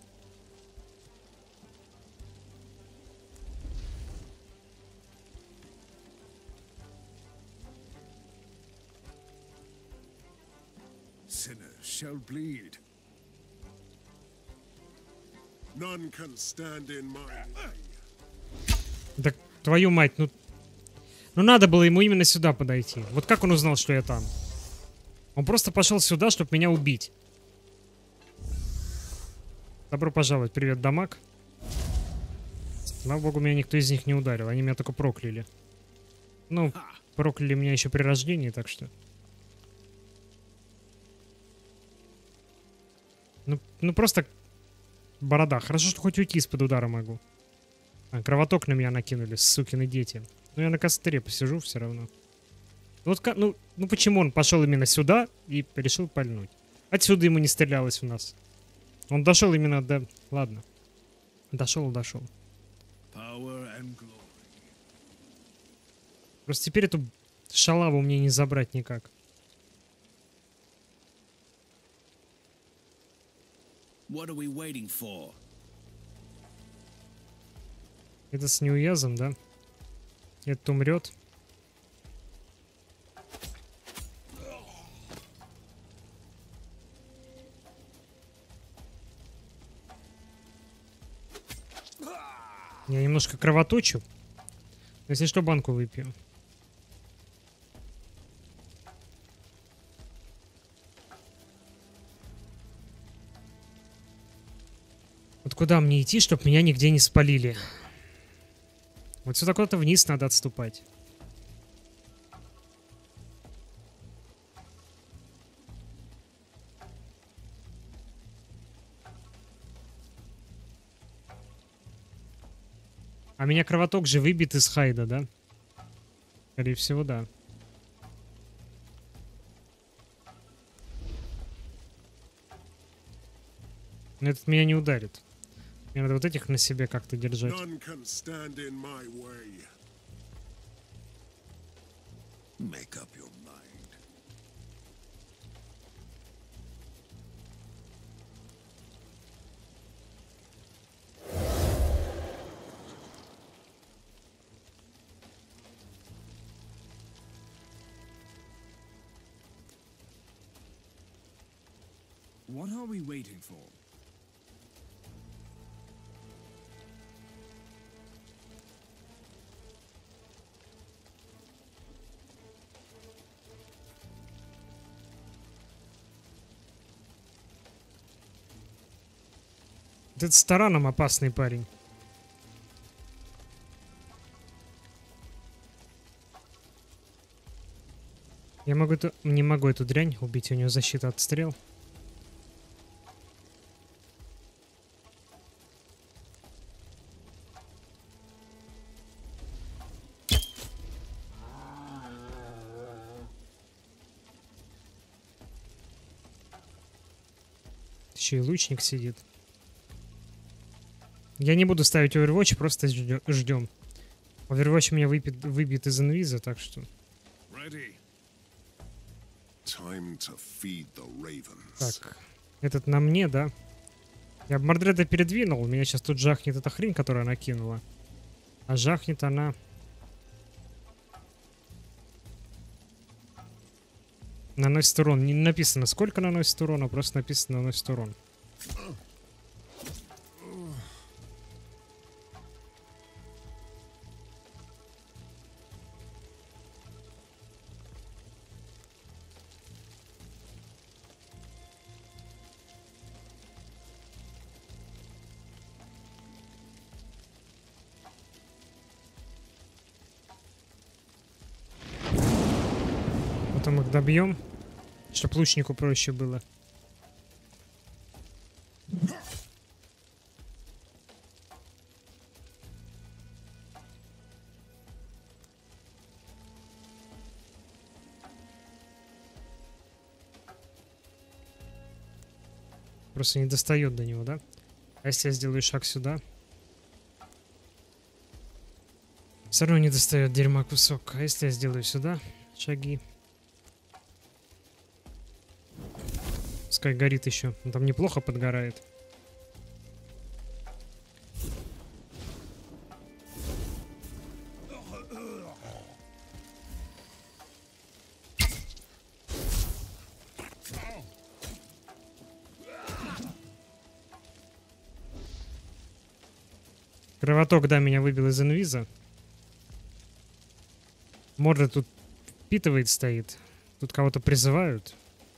Sinners shall bleed. None can stand in my way. Да твою мать, ну... Ну надо было ему именно сюда подойти. Вот как он узнал, что я там? Он просто пошел сюда, чтобы меня убить. Добро пожаловать. Привет, дамаг. Слава богу, меня никто из них не ударил. Они меня только прокляли. Ну, прокляли меня еще при рождении, так что... Ну, ну просто... Борода. Хорошо, что хоть уйти из-под удара могу. А, кровоток на меня накинули, сукины дети. Ну, я на костре посижу все равно. Вот как, ну, ну почему он пошел именно сюда и решил пальнуть? Отсюда ему не стрелялось у нас. Он дошел именно до... Ладно. Дошел, дошел. Power and glory. Просто теперь эту Шалаву мне не забрать никак. What are we waiting for? Это с неуязом, да? Этот умрет. Я немножко кровоточу. Если что, банку выпью. Вот куда мне идти, чтобы меня нигде не спалили? Вот сюда куда-то вниз надо отступать. А меня кровоток же выбит из хайда, да? Скорее всего, да. Но этот меня не ударит. Мне надо вот этих на себе как-то держать. None can stand in my way. Make up your mind. What are we waiting for? Этот с тараном опасный парень. Я могу эту... не могу эту дрянь убить, у нее защита от стрел. Еще и лучник сидит. Я не буду ставить Overwatch, просто ждем. Overwatch у меня выпит, выбит из инвиза, так что... Ready. Time to feed the ravens. Так, этот на мне, да? Я Мордреда передвинул, меня сейчас тут жахнет эта хрень, которую она кинула. А жахнет она... Наносит урон. Не написано, сколько наносит урона, просто написано наносит урон. Потом их добьем, чтобы лучнику проще было. Просто не достает до него, да? А если я сделаю шаг сюда? Все равно не достает дерьма кусок. А если я сделаю сюда шаги? Пускай горит еще. Он там неплохо подгорает. Кровоток, да, меня выбил из инвиза. Морда тут впитывает, стоит. Тут кого-то призывают.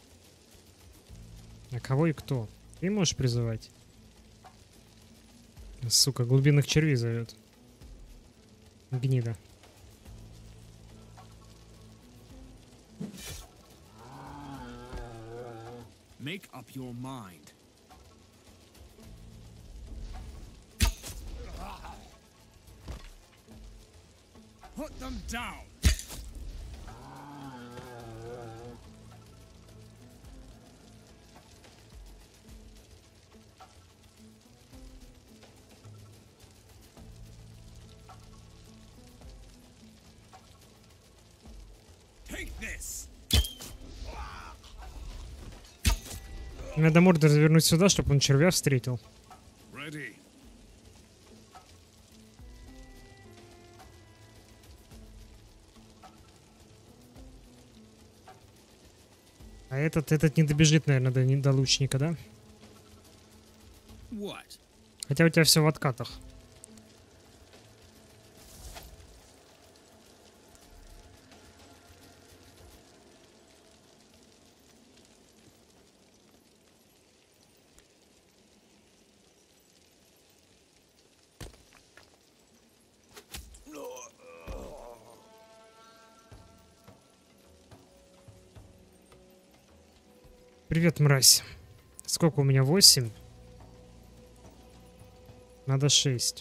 А кого и кто? Ты можешь призывать? Сука, глубинных червей зовет. Гнида. Make up your mind. Put them down. Надо морду развернуть сюда, чтобы он червя встретил. Ready. А этот, этот не добежит, наверное, до, до лучника, да? What? Хотя у тебя все в откатах. Привет, мразь. Сколько у меня? восемь? Надо шесть.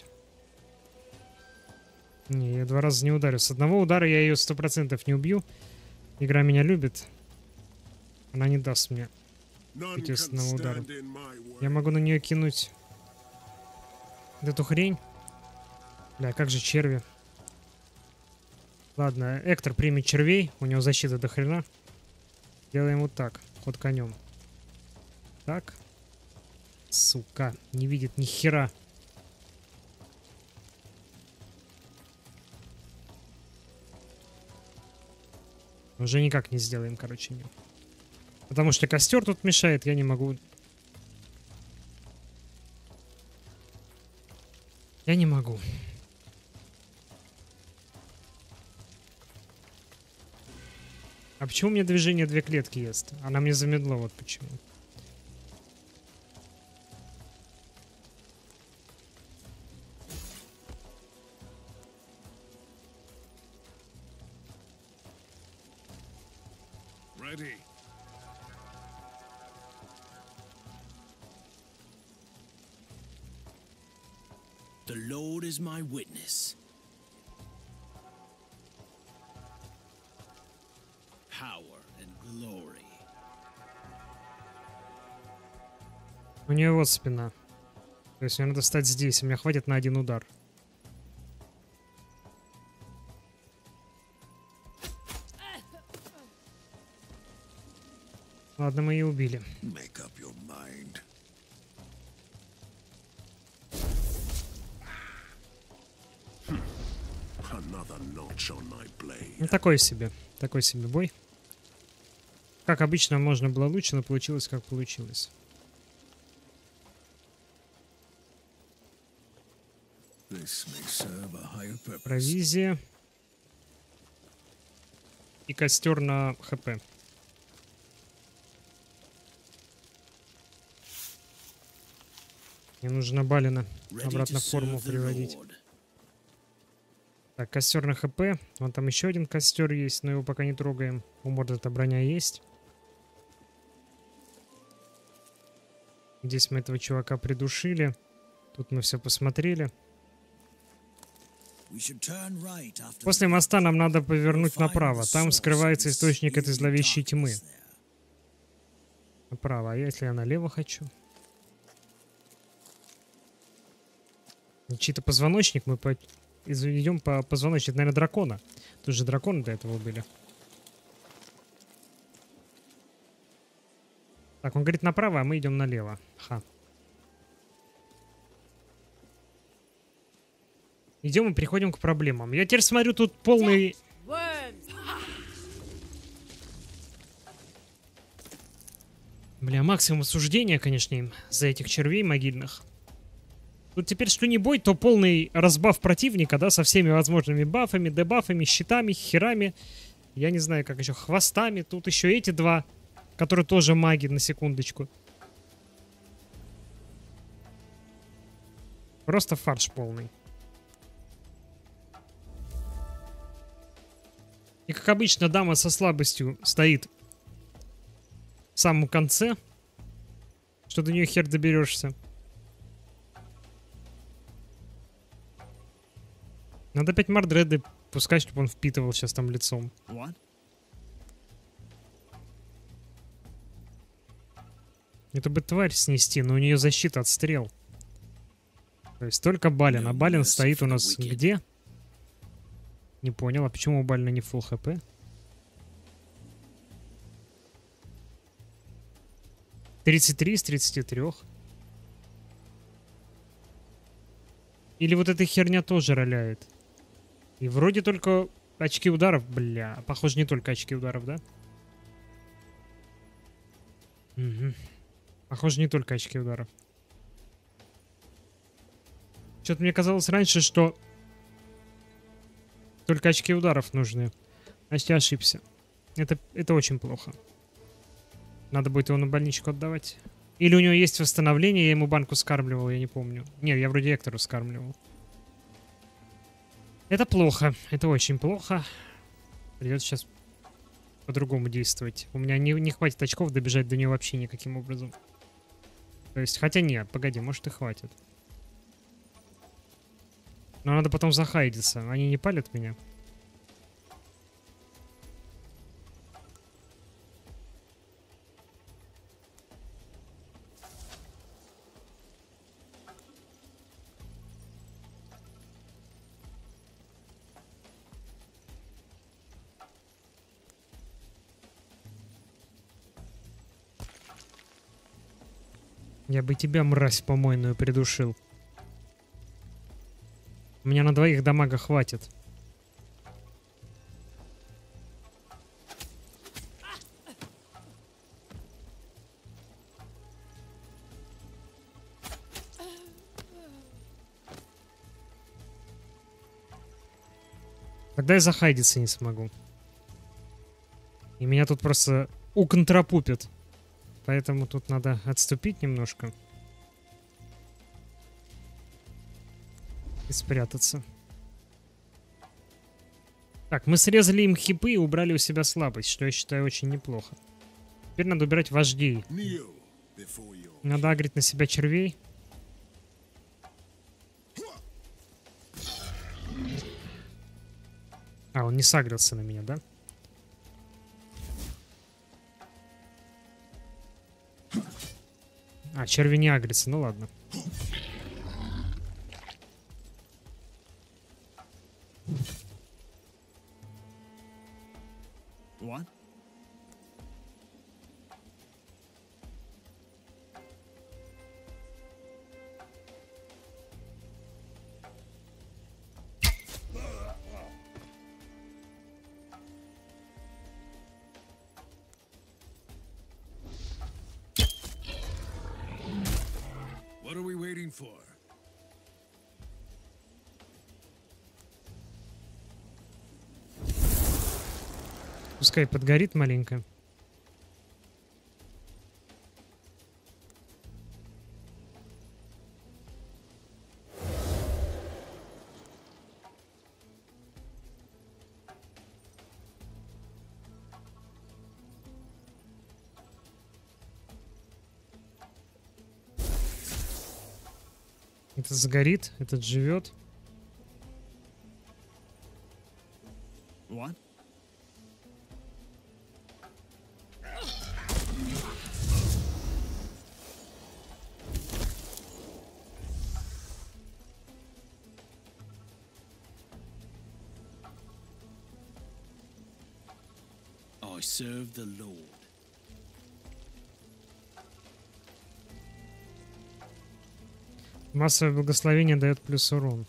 Не, я два раза не ударю. С одного удара я ее сто процентов не убью. Игра меня любит. Она не даст мне None пяти с can одного удара. stand in my way. Я могу на нее кинуть вот эту хрень. Бля, как же черви. Ладно, Эктор примет червей. У него защита до хрена. Делаем вот так. Ход конем. Так. Сука. Не видит ни хера. Уже никак не сделаем, короче. Не. Потому что костер тут мешает, я не могу. Я не могу. А почему у меня движение две клетки ест? Она мне замедло, вот почему. Ready. The Lord is my witness. Power and glory. У нее вот спина. То есть мне надо стать здесь, у меня хватит на один удар. Ладно, мы ее убили. Make up your mind. Another notch on my blade. Ну, такой себе. Такой себе бой. Как обычно, можно было лучше, но получилось, как получилось. This may serve a higher purpose. Провизия. И костер на хп. Мне нужно Балина Ready обратно to в форму serve the приводить. Lord. Так, костер на хп. Вон там еще один костер есть, но его пока не трогаем. У морда-то броня есть. Здесь мы этого чувака придушили. Тут мы все посмотрели. We should turn right after После the моста нам надо повернуть Find направо. the Там source скрывается of this источник этой eerie зловещей тьмы. darkness there. Направо. А если я налево хочу? Чей-то позвоночник. Мы по... идем по позвоночнику. Наверное, дракона. Тут же драконы до этого были. Так, он говорит направо, а мы идем налево. Ха. Идем и приходим к проблемам. Я теперь смотрю, тут полный... Бля, максимум осуждения, конечно, им за этих червей могильных. Тут теперь что не бой, то полный разбаф противника, да, со всеми возможными бафами, дебафами, щитами, херами. Я не знаю, как еще, хвостами. Тут еще эти два, которые тоже маги, на секундочку. Просто фарш полный. И как обычно, дама со слабостью стоит в самом конце, что до нее хер доберешься. Надо опять мордреды пускать, чтобы он впитывал сейчас там лицом. What? Это бы тварь снести, но у нее защита от стрел. То есть только Балин. А Балин стоит у нас где? Не понял, а почему у Балина не фулл хп? тридцать три из тридцати трёх. Или вот эта херня тоже роляет. И вроде только очки ударов, бля. Похоже, не только очки ударов, да? Угу. Похоже, не только очки ударов. Что-то мне казалось раньше, что только очки ударов нужны. Значит, я ошибся. Это, это очень плохо. Надо будет его на больничку отдавать. Или у него есть восстановление, я ему банку скармливал, я не помню. Нет, я вроде Эктору скармливал. Это плохо. Это очень плохо. Придется сейчас по-другому действовать. У меня не, не хватит очков добежать до нее вообще никаким образом. То есть, хотя нет, погоди, может и хватит. Но надо потом захайдиться. Они не палят меня? Я бы тебя, мразь помойную, придушил. У меня на двоих дамага хватит. Тогда я захайдиться не смогу. И меня тут просто уконтрапупят. Поэтому тут надо отступить немножко. И спрятаться. Так, мы срезали им хипы и убрали у себя слабость, что я считаю очень неплохо. Теперь надо убирать вождей. Надо агрить на себя червей. А, он не сагрился на меня, да? А, черви не агрится, ну ладно. What? What are we waiting for? Пускай подгорит маленько. Этот сгорит, этот живет. What? I serve the Lord. Массовое благословение дает плюс урон.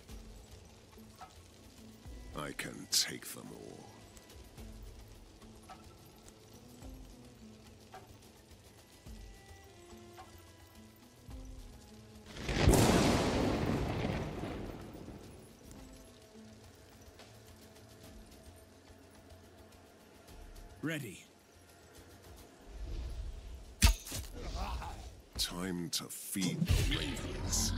I can take them all. Ready. Time to feed the ravens.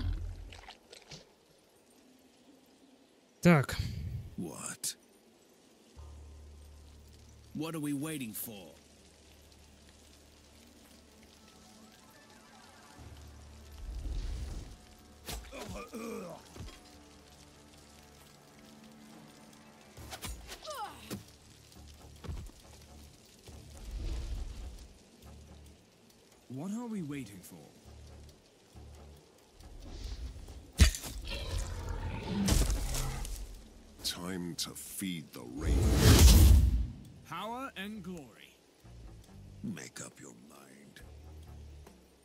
Так, What? What are we waiting for? What are we waiting for? Time to feed the ravens. Power and glory. Make up your mind.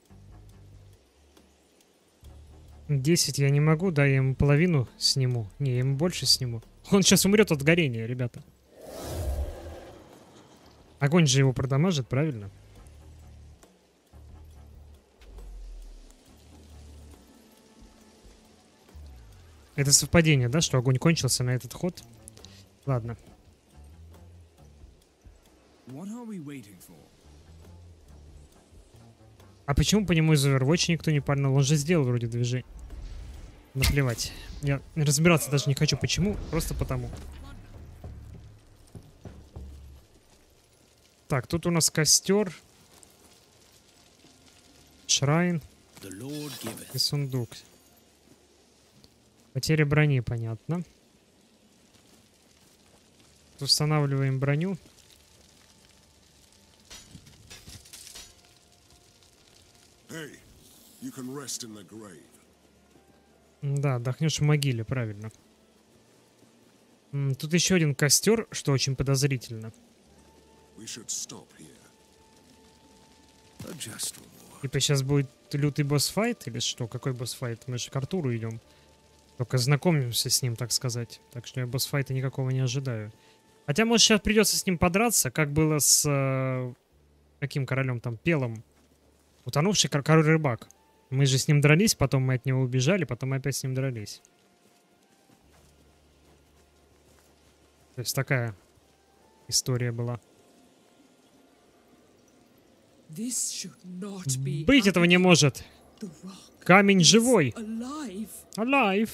десять я не могу, да, я ему половину сниму. Не, я ему больше сниму. Он сейчас умрет от горения, ребята. Огонь же его продамажит, правильно? Это совпадение, да, что огонь кончился на этот ход? Ладно. What are we waiting for? А почему по нему из Overwatch никто не пальнул? Он же сделал вроде движение. Наплевать. Я разбираться даже не хочу, почему, просто потому. Так, тут у нас костер, шрайн The Lord giveth. и сундук. Потеря брони, понятно. Устанавливаем броню. Hey, you can rest in the grave. Да, отдохнешь в могиле, правильно. М, Тут еще один костер, что очень подозрительно. We should stop here. A just reward. Типа сейчас будет лютый босс-файт или что? Какой босс-файт? Мы же к Артуру идем. Только знакомимся с ним, так сказать. Так что я босс-файта никакого не ожидаю. Хотя, может, сейчас придется с ним подраться, как было с... э, каким королем там? Пелом. Утонувший кор- король-рыбак. Мы же с ним дрались, потом мы от него убежали, потом мы опять с ним дрались. То есть такая история была. This should not be Быть этого не может. the rock. Камень живой. Alive. Alive.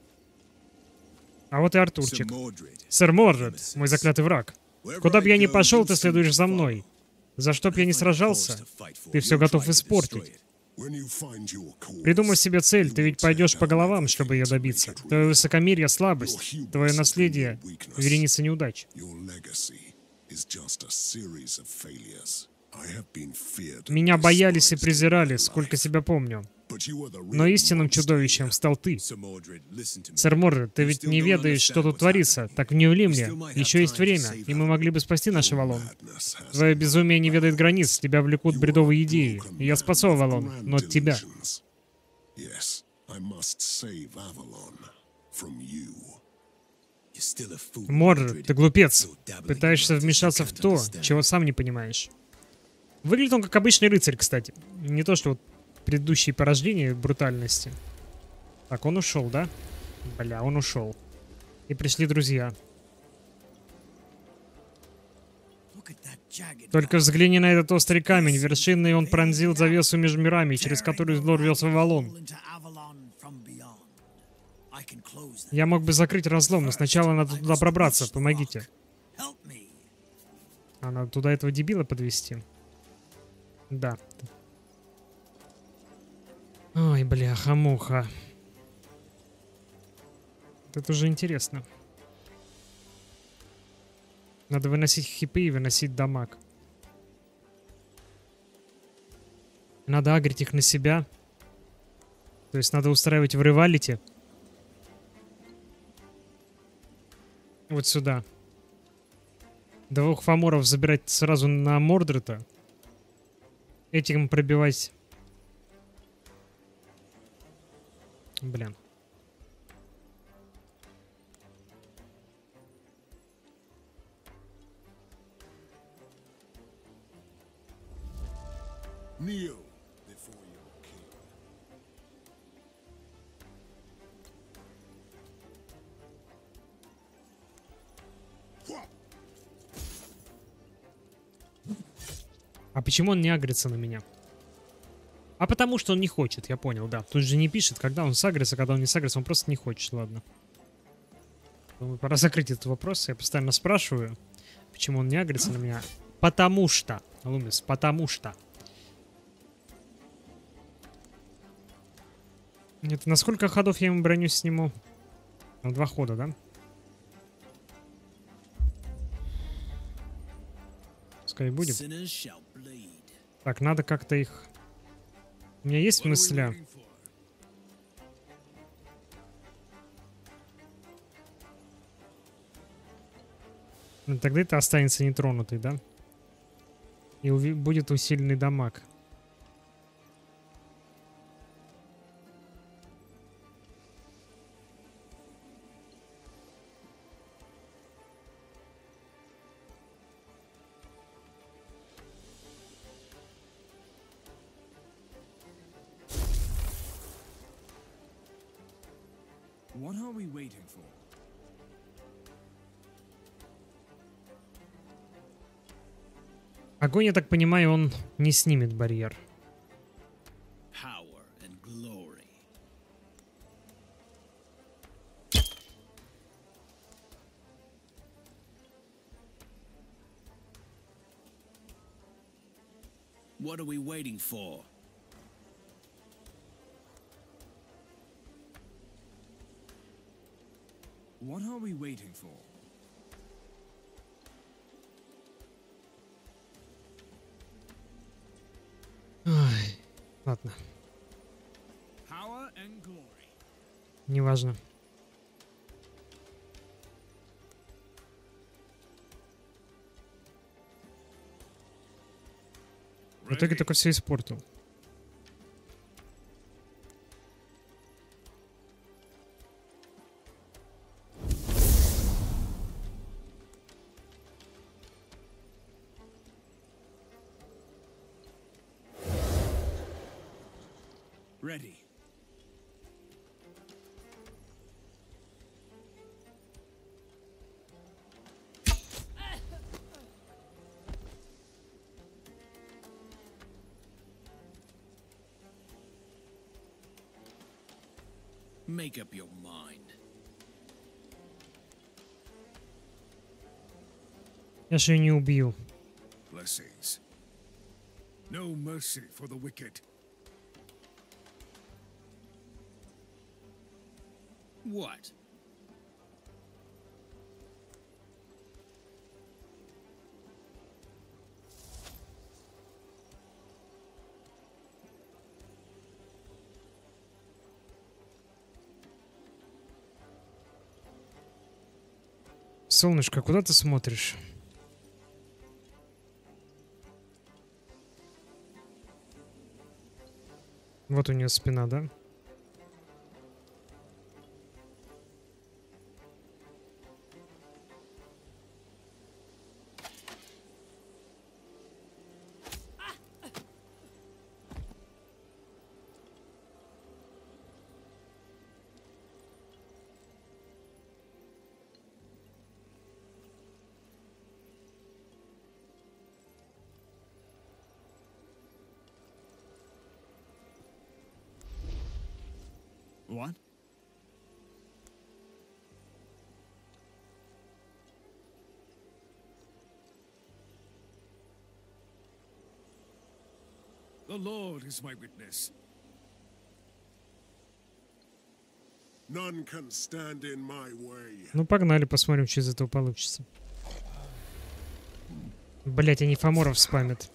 А вот и Артурчик. Mordred. Сэр Мордред, мой заклятый враг. Куда бы я ни пошел, ты следуешь за мной. За что б я ни сражался, ты все готов испортить. When you find your cause, Придумай себе цель, ты ведь пойдешь по головам, чтобы ее добиться. Твое высокомерие — слабость, твое наследие — вереница неудач. your legacy is just a series of failures. I have been feared and Меня боялись и despised презирали, in my сколько life, себя помню. but you are the Но real истинным monster чудовищем here. стал ты. Sir Mordred, listen to me. Сэр Мордред, ты ведь не ведаешь, что тут творится. Так внемли мне. Еще есть время, и мы могли бы спасти наш Авалон. Madness has Твое безумие не ведает границ, тебя влекут бредовые идеи. И я спасу Авалон, но от тебя. Yes, I must save Avalon from you. You're still a fool, Мордред, ты глупец. You're dabbling Пытаешься in matters вмешаться you в can't то, understand. чего сам не понимаешь. Выглядит он как обычный рыцарь, кстати. Не то, что вот предыдущие порождения брутальности. Так, он ушел, да? Бля, он ушел. И пришли друзья. Look at that jagged Только взгляни на этот острый камень. Вершинный он пронзил завесу между мирами, через которую зло рвется в Авалон. into Avalon from beyond. I can close that. Я мог бы закрыть разлом, но сначала надо туда пробраться. Помогите. Help me. А надо туда этого дебила подвести. Да. Ой, бляха-муха. Это уже интересно. Надо выносить хипы и выносить дамаг. Надо агрить их на себя. То есть надо устраивать в ревалите. Вот сюда. Двух фаморов забирать сразу на Мордреда. Этим пробивать. Блин. Kneel before your king. А почему он не агрится на меня? А потому что он не хочет, я понял, да. Тут же не пишет, когда он сагрится, когда он не сагрится, он просто не хочет, ладно. Думаю, пора закрыть этот вопрос. Я постоянно спрашиваю, почему он не агрится на меня. Потому что, Лумис, потому что. Это на сколько ходов я ему броню сниму? На два хода, да? Пускай будет. Sinners shall bleed. Так, надо как-то их... У меня есть What are we мысля? waiting for? Ну, тогда это останется нетронутый, да? И уви- будет усиленный дамаг. What are we waiting for? Огонь, я так понимаю, он не снимет барьер. Power and glory. What are we waiting for? What are we waiting for? Ай, ладно, Power and glory. неважно. В итоге только все испортил. Ready. Make up your mind. Я же ее не убью. Blessings. No mercy for the wicked. What? Солнышко, куда ты смотришь? Вот у нее спина, да? What? The Lord is my witness. None can stand in my way. Ну погнали, посмотрим, что из этого получится. Блять, они фаморов спамят.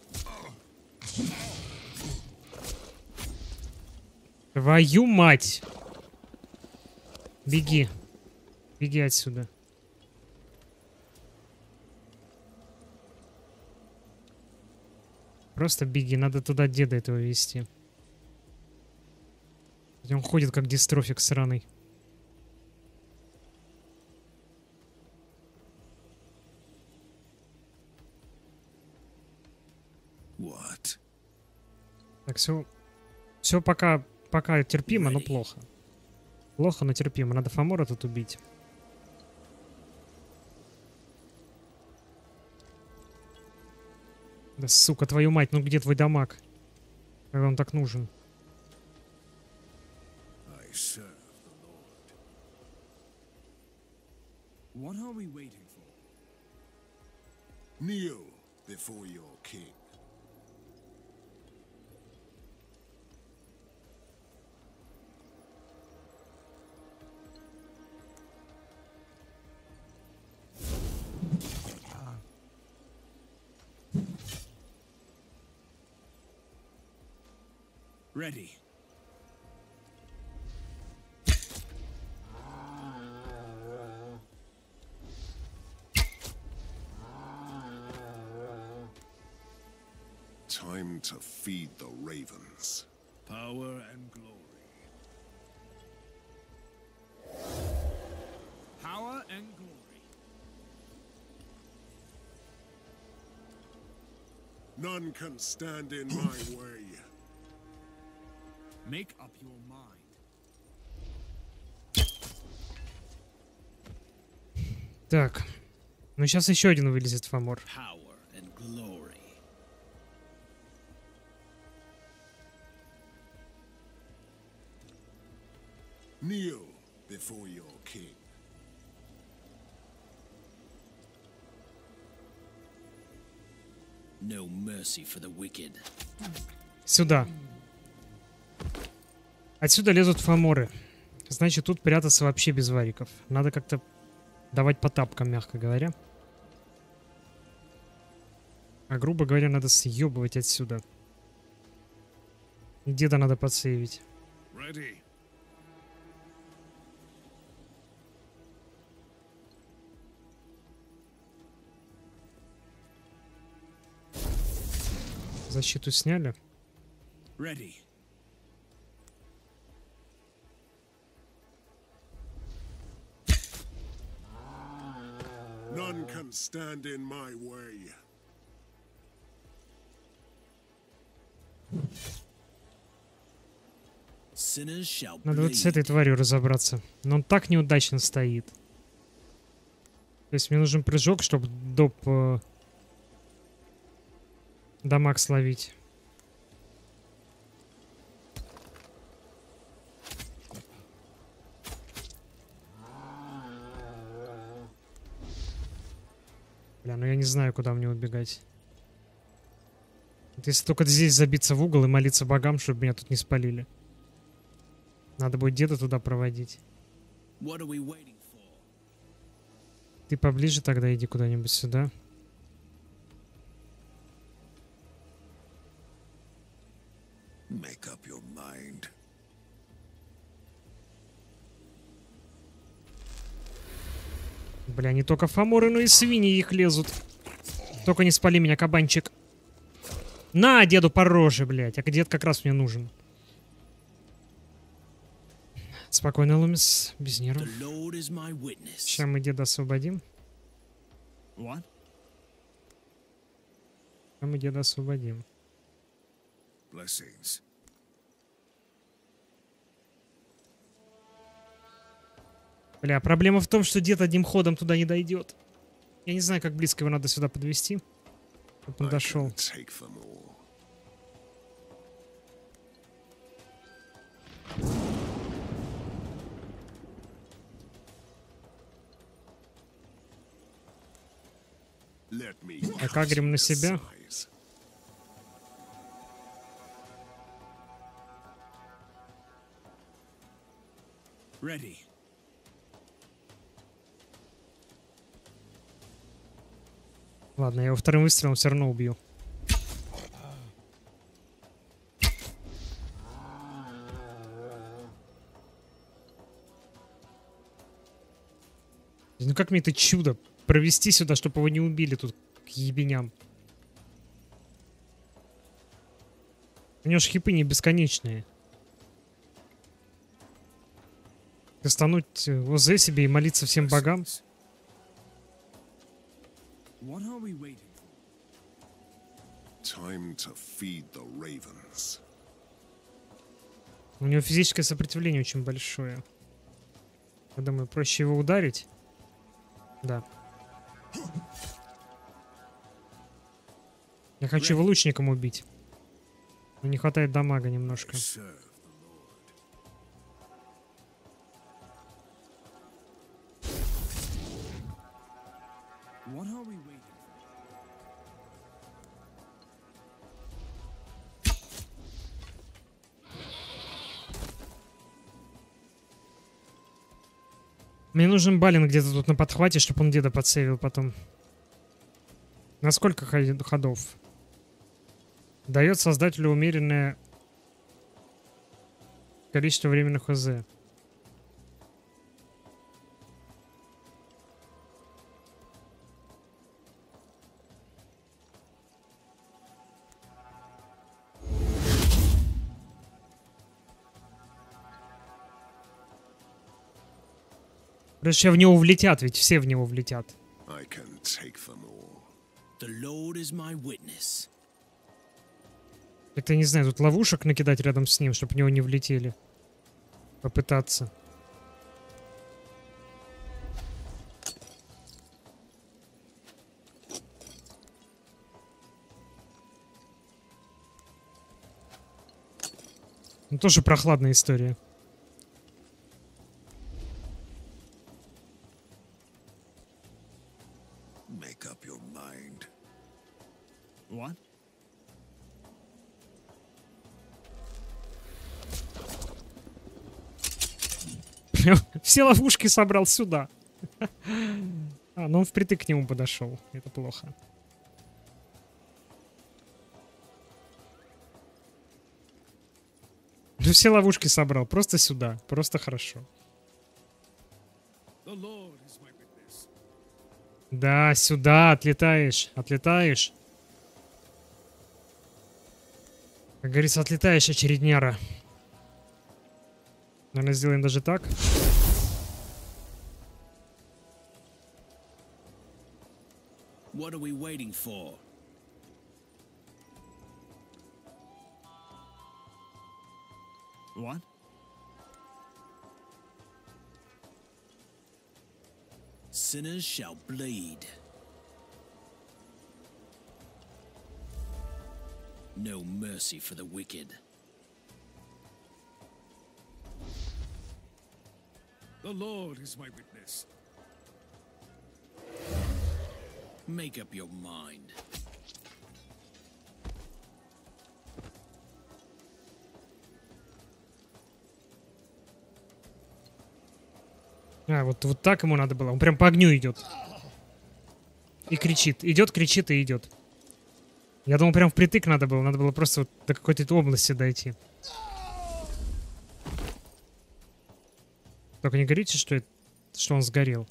Твою мать! Беги. Беги отсюда. Просто беги, надо туда деда этого вести. Он ходит как дистрофик сраный. What? Так, все, все пока, пока терпимо, но плохо. Плохо, но терпимо. Надо Фомора тут убить. Да сука, твою мать, ну где твой дамаг? Как он так нужен? I serve the Lord. What are we waiting for? Kneel before your king. Ready. Time to feed the ravens. Power and glory. Power and glory. None can stand in my way. Make up your mind. Так. Ну сейчас еще один вылезет Фомор. Power and glory. Kneel before your king. No mercy for the wicked. Сюда. Отсюда лезут Фоморы. Значит, тут прятаться вообще без вариков. Надо как-то давать по тапкам, мягко говоря. А грубо говоря, надо съебывать отсюда. И деда надо подсейвить. Ready. Защиту сняли. Ready. None can stand in my way. Sinners shall Надо вот с bleed. этой тварью разобраться. Но он так неудачно стоит. То есть мне нужен прыжок, чтобы доп... Э, дамаг словить. Бля, ну я не знаю, куда мне убегать. Вот если только здесь забиться в угол и молиться богам, чтобы меня тут не спалили. Надо будет деда туда проводить. What are we waiting for? Ты поближе тогда иди куда-нибудь сюда. Make up your mind. Бля, не только фоморы, но и свиньи их лезут. Только не спали меня, кабанчик. На, деду по роже, блядь. А дед как раз мне нужен. Спокойно, Лумис, без нервов. The Lord is my witness. Сейчас мы деда освободим. What? А мы деда освободим. Blessings. Бля, проблема в том, что дед одним ходом туда не дойдет. Я не знаю, как близко его надо сюда подвести, чтобы он I дошел. can take them all. Let me Так, агрим на себя. size. Ready. Ладно, я его вторым выстрелом все равно убью. Ну как мне это чудо провести сюда, чтобы его не убили тут к ебеням? У него ж хипы не бесконечные. Достануть ОЗ себе и молиться всем богам. Blessings. What are we waiting for? Time to feed the ravens. У него физическое сопротивление очень большое. Я думаю, проще его ударить. Да. Я хочу его лучником убить. Но не хватает дамага немножко. Serve. What are we waiting for? Мне нужен балин где-то тут на подхвате, чтобы он деда подсейвил потом. На сколько ход- ходов? Дает создателю умеренное количество временных ОЗ. Короче, в него влетят, ведь все в него влетят. I can take them all. The Lord is my witness. Это, я не знаю, тут ловушек накидать рядом с ним, чтобы в него не влетели. Попытаться. Тоже прохладная история. Make up your mind. What? Все ловушки собрал сюда. А, ну он впритык к нему подошел. Это плохо. Ну все ловушки собрал. Просто сюда. Просто хорошо. The Lord is my witness. Да, сюда отлетаешь. Отлетаешь. Как говорится, отлетаешь, очередняра. Наверное, сделаем даже так. What are we waiting for? What? Sinners shall bleed. No mercy for the wicked. The Lord is my witness. Make up your mind. А, вот, вот так ему надо было. Он прям по огню идет. И кричит. Идет, кричит и идет. Я думал, прям впритык надо было. Надо было просто вот до какой-то области дойти. Только не говорите, что, это, что он сгорел.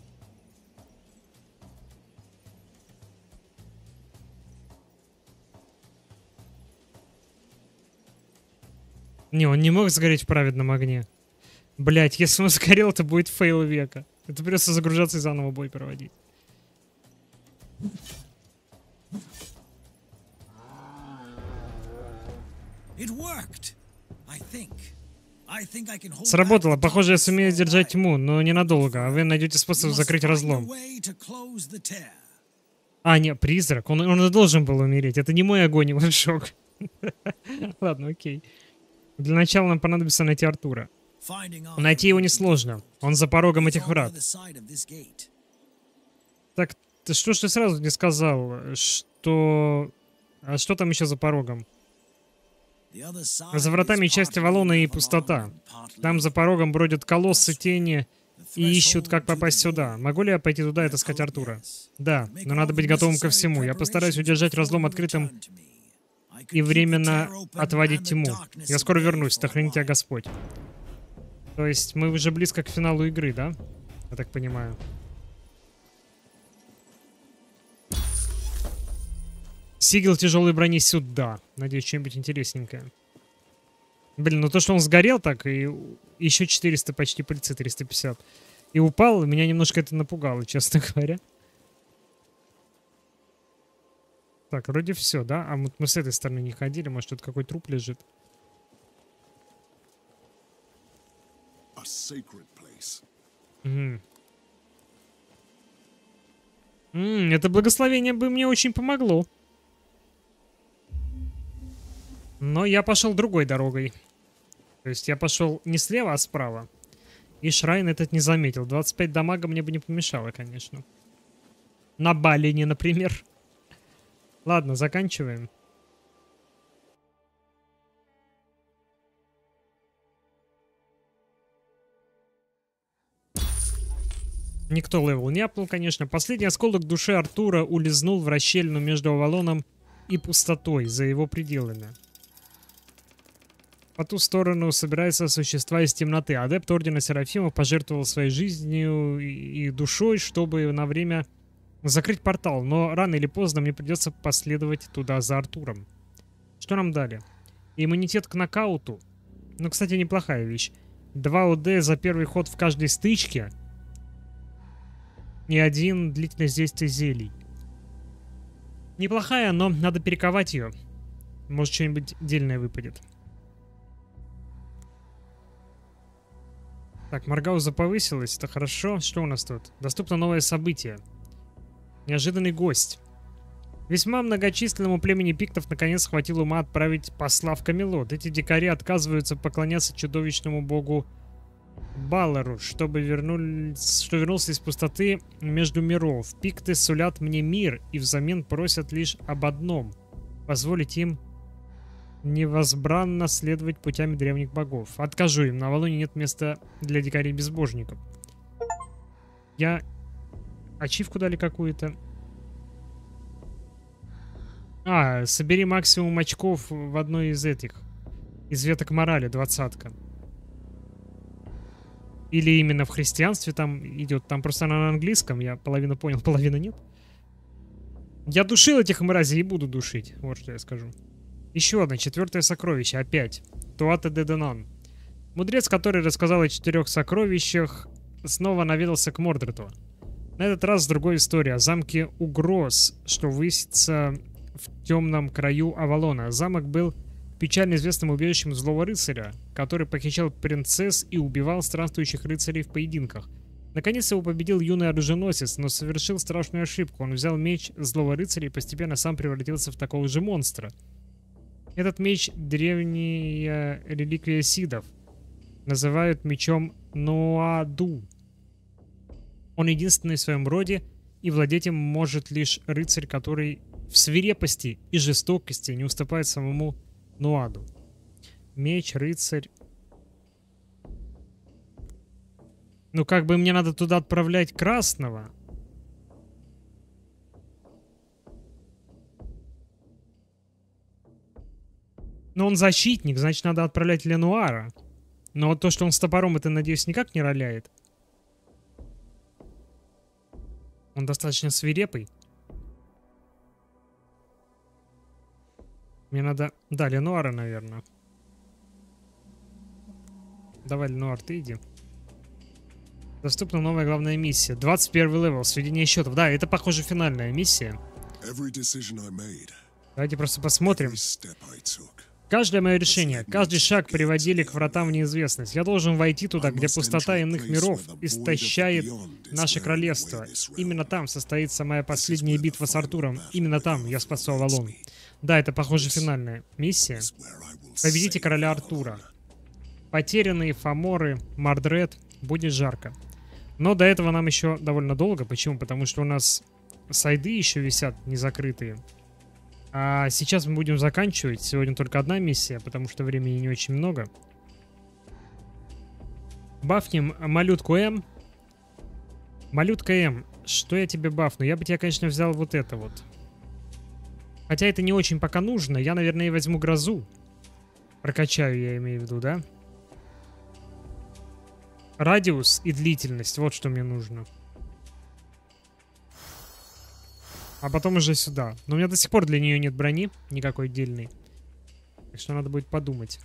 Не, он не мог сгореть в праведном огне. Блять, если он сгорел, это будет фейл века. Это придется загружаться и заново бой проводить. Сработало. Похоже, я сумею сдержать тьму, но ненадолго. А вы найдете способ закрыть разлом. А, нет, призрак. Он, он и должен был умереть. Это не мой огонь, его шок. Ладно, окей. Для начала нам понадобится найти Артура. Найти его несложно. Он за порогом этих врат. Так, ты что ж ты сразу не сказал, что... А что там еще за порогом? За вратами часть Авалона и пустота. Там за порогом бродят колоссы, тени и ищут, как попасть сюда. Могу ли я пойти туда и отыскать Артура? Да, но надо быть готовым ко всему. Я постараюсь удержать разлом открытым и временно отводить тьму. Я скоро вернусь, да хранит тебя Господь. То есть мы уже близко к финалу игры, да? Я так понимаю. Сигил тяжелой брони сюда. Надеюсь, что-нибудь интересненькое. Блин, ну то, что он сгорел так, и еще четыреста почти пыльцы, триста пятьдесят. И упал, меня немножко это напугало, честно говоря. Так, вроде все, да? А вот мы с этой стороны не ходили, может тут какой труп лежит. Угу. М-м, это благословение бы мне очень помогло. Но я пошел другой дорогой. То есть я пошел не слева, а справа. И Шрайн этот не заметил. двадцать пять дамага мне бы не помешало, конечно. На Балине, например. Ладно, заканчиваем. Никто левел не апнул, конечно. Последний осколок души Артура улизнул в расщелину между Авалоном и пустотой за его пределами. По ту сторону собираются существа из темноты. Адепт Ордена Серафимов пожертвовал своей жизнью и душой, чтобы на время закрыть портал. Но рано или поздно мне придется последовать туда за Артуром. Что нам дали? Иммунитет к нокауту. Ну, кстати, неплохая вещь. два ОД за первый ход в каждой стычке. И один длительность действия зелий. Неплохая, но надо перековать ее. Может, что-нибудь дельное выпадет. Так, Маргауза повысилась, это хорошо. Что у нас тут? Доступно новое событие. Неожиданный гость. Весьма многочисленному племени пиктов наконец хватило ума отправить посла в Камелот. Эти дикари отказываются поклоняться чудовищному богу Балару, чтобы вернули... что вернулся из пустоты между миров. Пикты сулят мне мир и взамен просят лишь об одном — позволить им невозбранно следовать путями древних богов. Откажу им, на Авалоне нет места для дикарей-безбожников. Я ачивку дали какую-то. А, собери максимум очков в одной из этих. Из веток морали, двадцатка. Или именно в христианстве там идет. Там просто она на английском, я половину понял, половину нет. Я душил этих мразей и буду душить. Вот что я скажу. Еще одно, четвертое сокровище, опять. Туата де Денон. Мудрец, который рассказал о четырех сокровищах, снова наведался к Мордрету. На этот раз другая история. О замке Угроз, что высится в темном краю Авалона. Замок был печально известным убежищем злого рыцаря, который похищал принцесс и убивал странствующих рыцарей в поединках. Наконец его победил юный оруженосец, но совершил страшную ошибку. Он взял меч злого рыцаря и постепенно сам превратился в такого же монстра. Этот меч — древняя реликвия сидов. Называют мечом Ноаду. Он единственный в своем роде, и владеть им может лишь рыцарь, который в свирепости и жестокости не уступает самому Ноаду. Меч, рыцарь. Ну, как бы мне надо туда отправлять красного. Но он защитник, значит, надо отправлять Ленуара. Но вот то, что он с топором, это, надеюсь, никак не роляет. Он достаточно свирепый. Мне надо... Да, Ленуара, наверное. Давай, Ленуар, ты иди. Доступна новая главная миссия. двадцать первый левел, сведение счетов. Да, это, похоже, финальная миссия. Давайте просто посмотрим. Каждое мое решение, каждый шаг приводили к вратам в неизвестность. Я должен войти туда, где пустота иных миров истощает наше королевство. Именно там состоится моя последняя битва с Артуром. Именно там я спасу Авалон. Да, это, похоже, финальная миссия. Победите короля Артура. Потерянные Фоморы, Мордред. Будет жарко. Но до этого нам еще довольно долго. Почему? Потому что у нас сайды еще висят незакрытые. А сейчас мы будем заканчивать. Сегодня только одна миссия, потому что времени не очень много. Бафнем малютку М. Малютка М, что я тебе бафну? Я бы тебе, конечно, взял вот это вот. Хотя это не очень пока нужно. Я, наверное, и возьму грозу. Прокачаю, я имею в виду, да? Радиус и длительность. Вот что мне нужно. А потом уже сюда. Но у меня до сих пор для нее нет брони. Никакой отдельной. Так что надо будет подумать.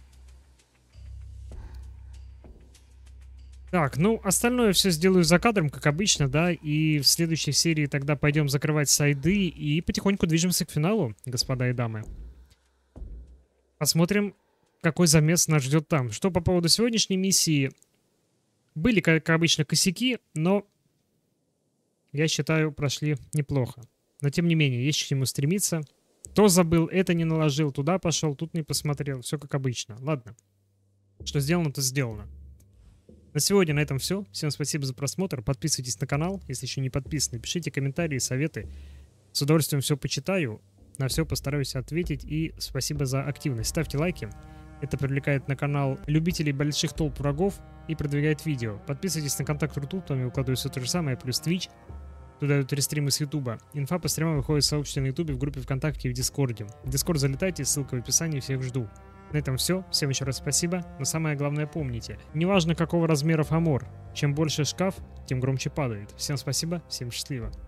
Так, ну, остальное все сделаю за кадром, как обычно, да. И в следующей серии тогда пойдем закрывать сайды. И потихоньку движемся к финалу, господа и дамы. Посмотрим, какой замес нас ждет там. Что по поводу сегодняшней миссии. Были, как обычно, косяки, но, я считаю, прошли неплохо. Но, тем не менее, есть к чему стремиться. То забыл, это не наложил, туда пошел, тут не посмотрел. Все как обычно. Ладно. Что сделано, то сделано. На сегодня на этом все. Всем спасибо за просмотр. Подписывайтесь на канал, если еще не подписаны. Пишите комментарии, советы. С удовольствием все почитаю. На все постараюсь ответить. И спасибо за активность. Ставьте лайки. Это привлекает на канал любителей больших толп врагов и продвигает видео. Подписывайтесь на контакт Рутуб, там я выкладываю все то же самое, плюс Twitch. Туда идут рестримы с Ютуба. Инфа по стримам выходит в сообществе на Ютубе, в группе ВКонтакте и в Дискорде. В Дискорд залетайте, ссылка в описании, всех жду. На этом все. Всем еще раз спасибо. Но самое главное помните, неважно какого размера Фомор, чем больше шкаф, тем громче падает. Всем спасибо, всем счастливо.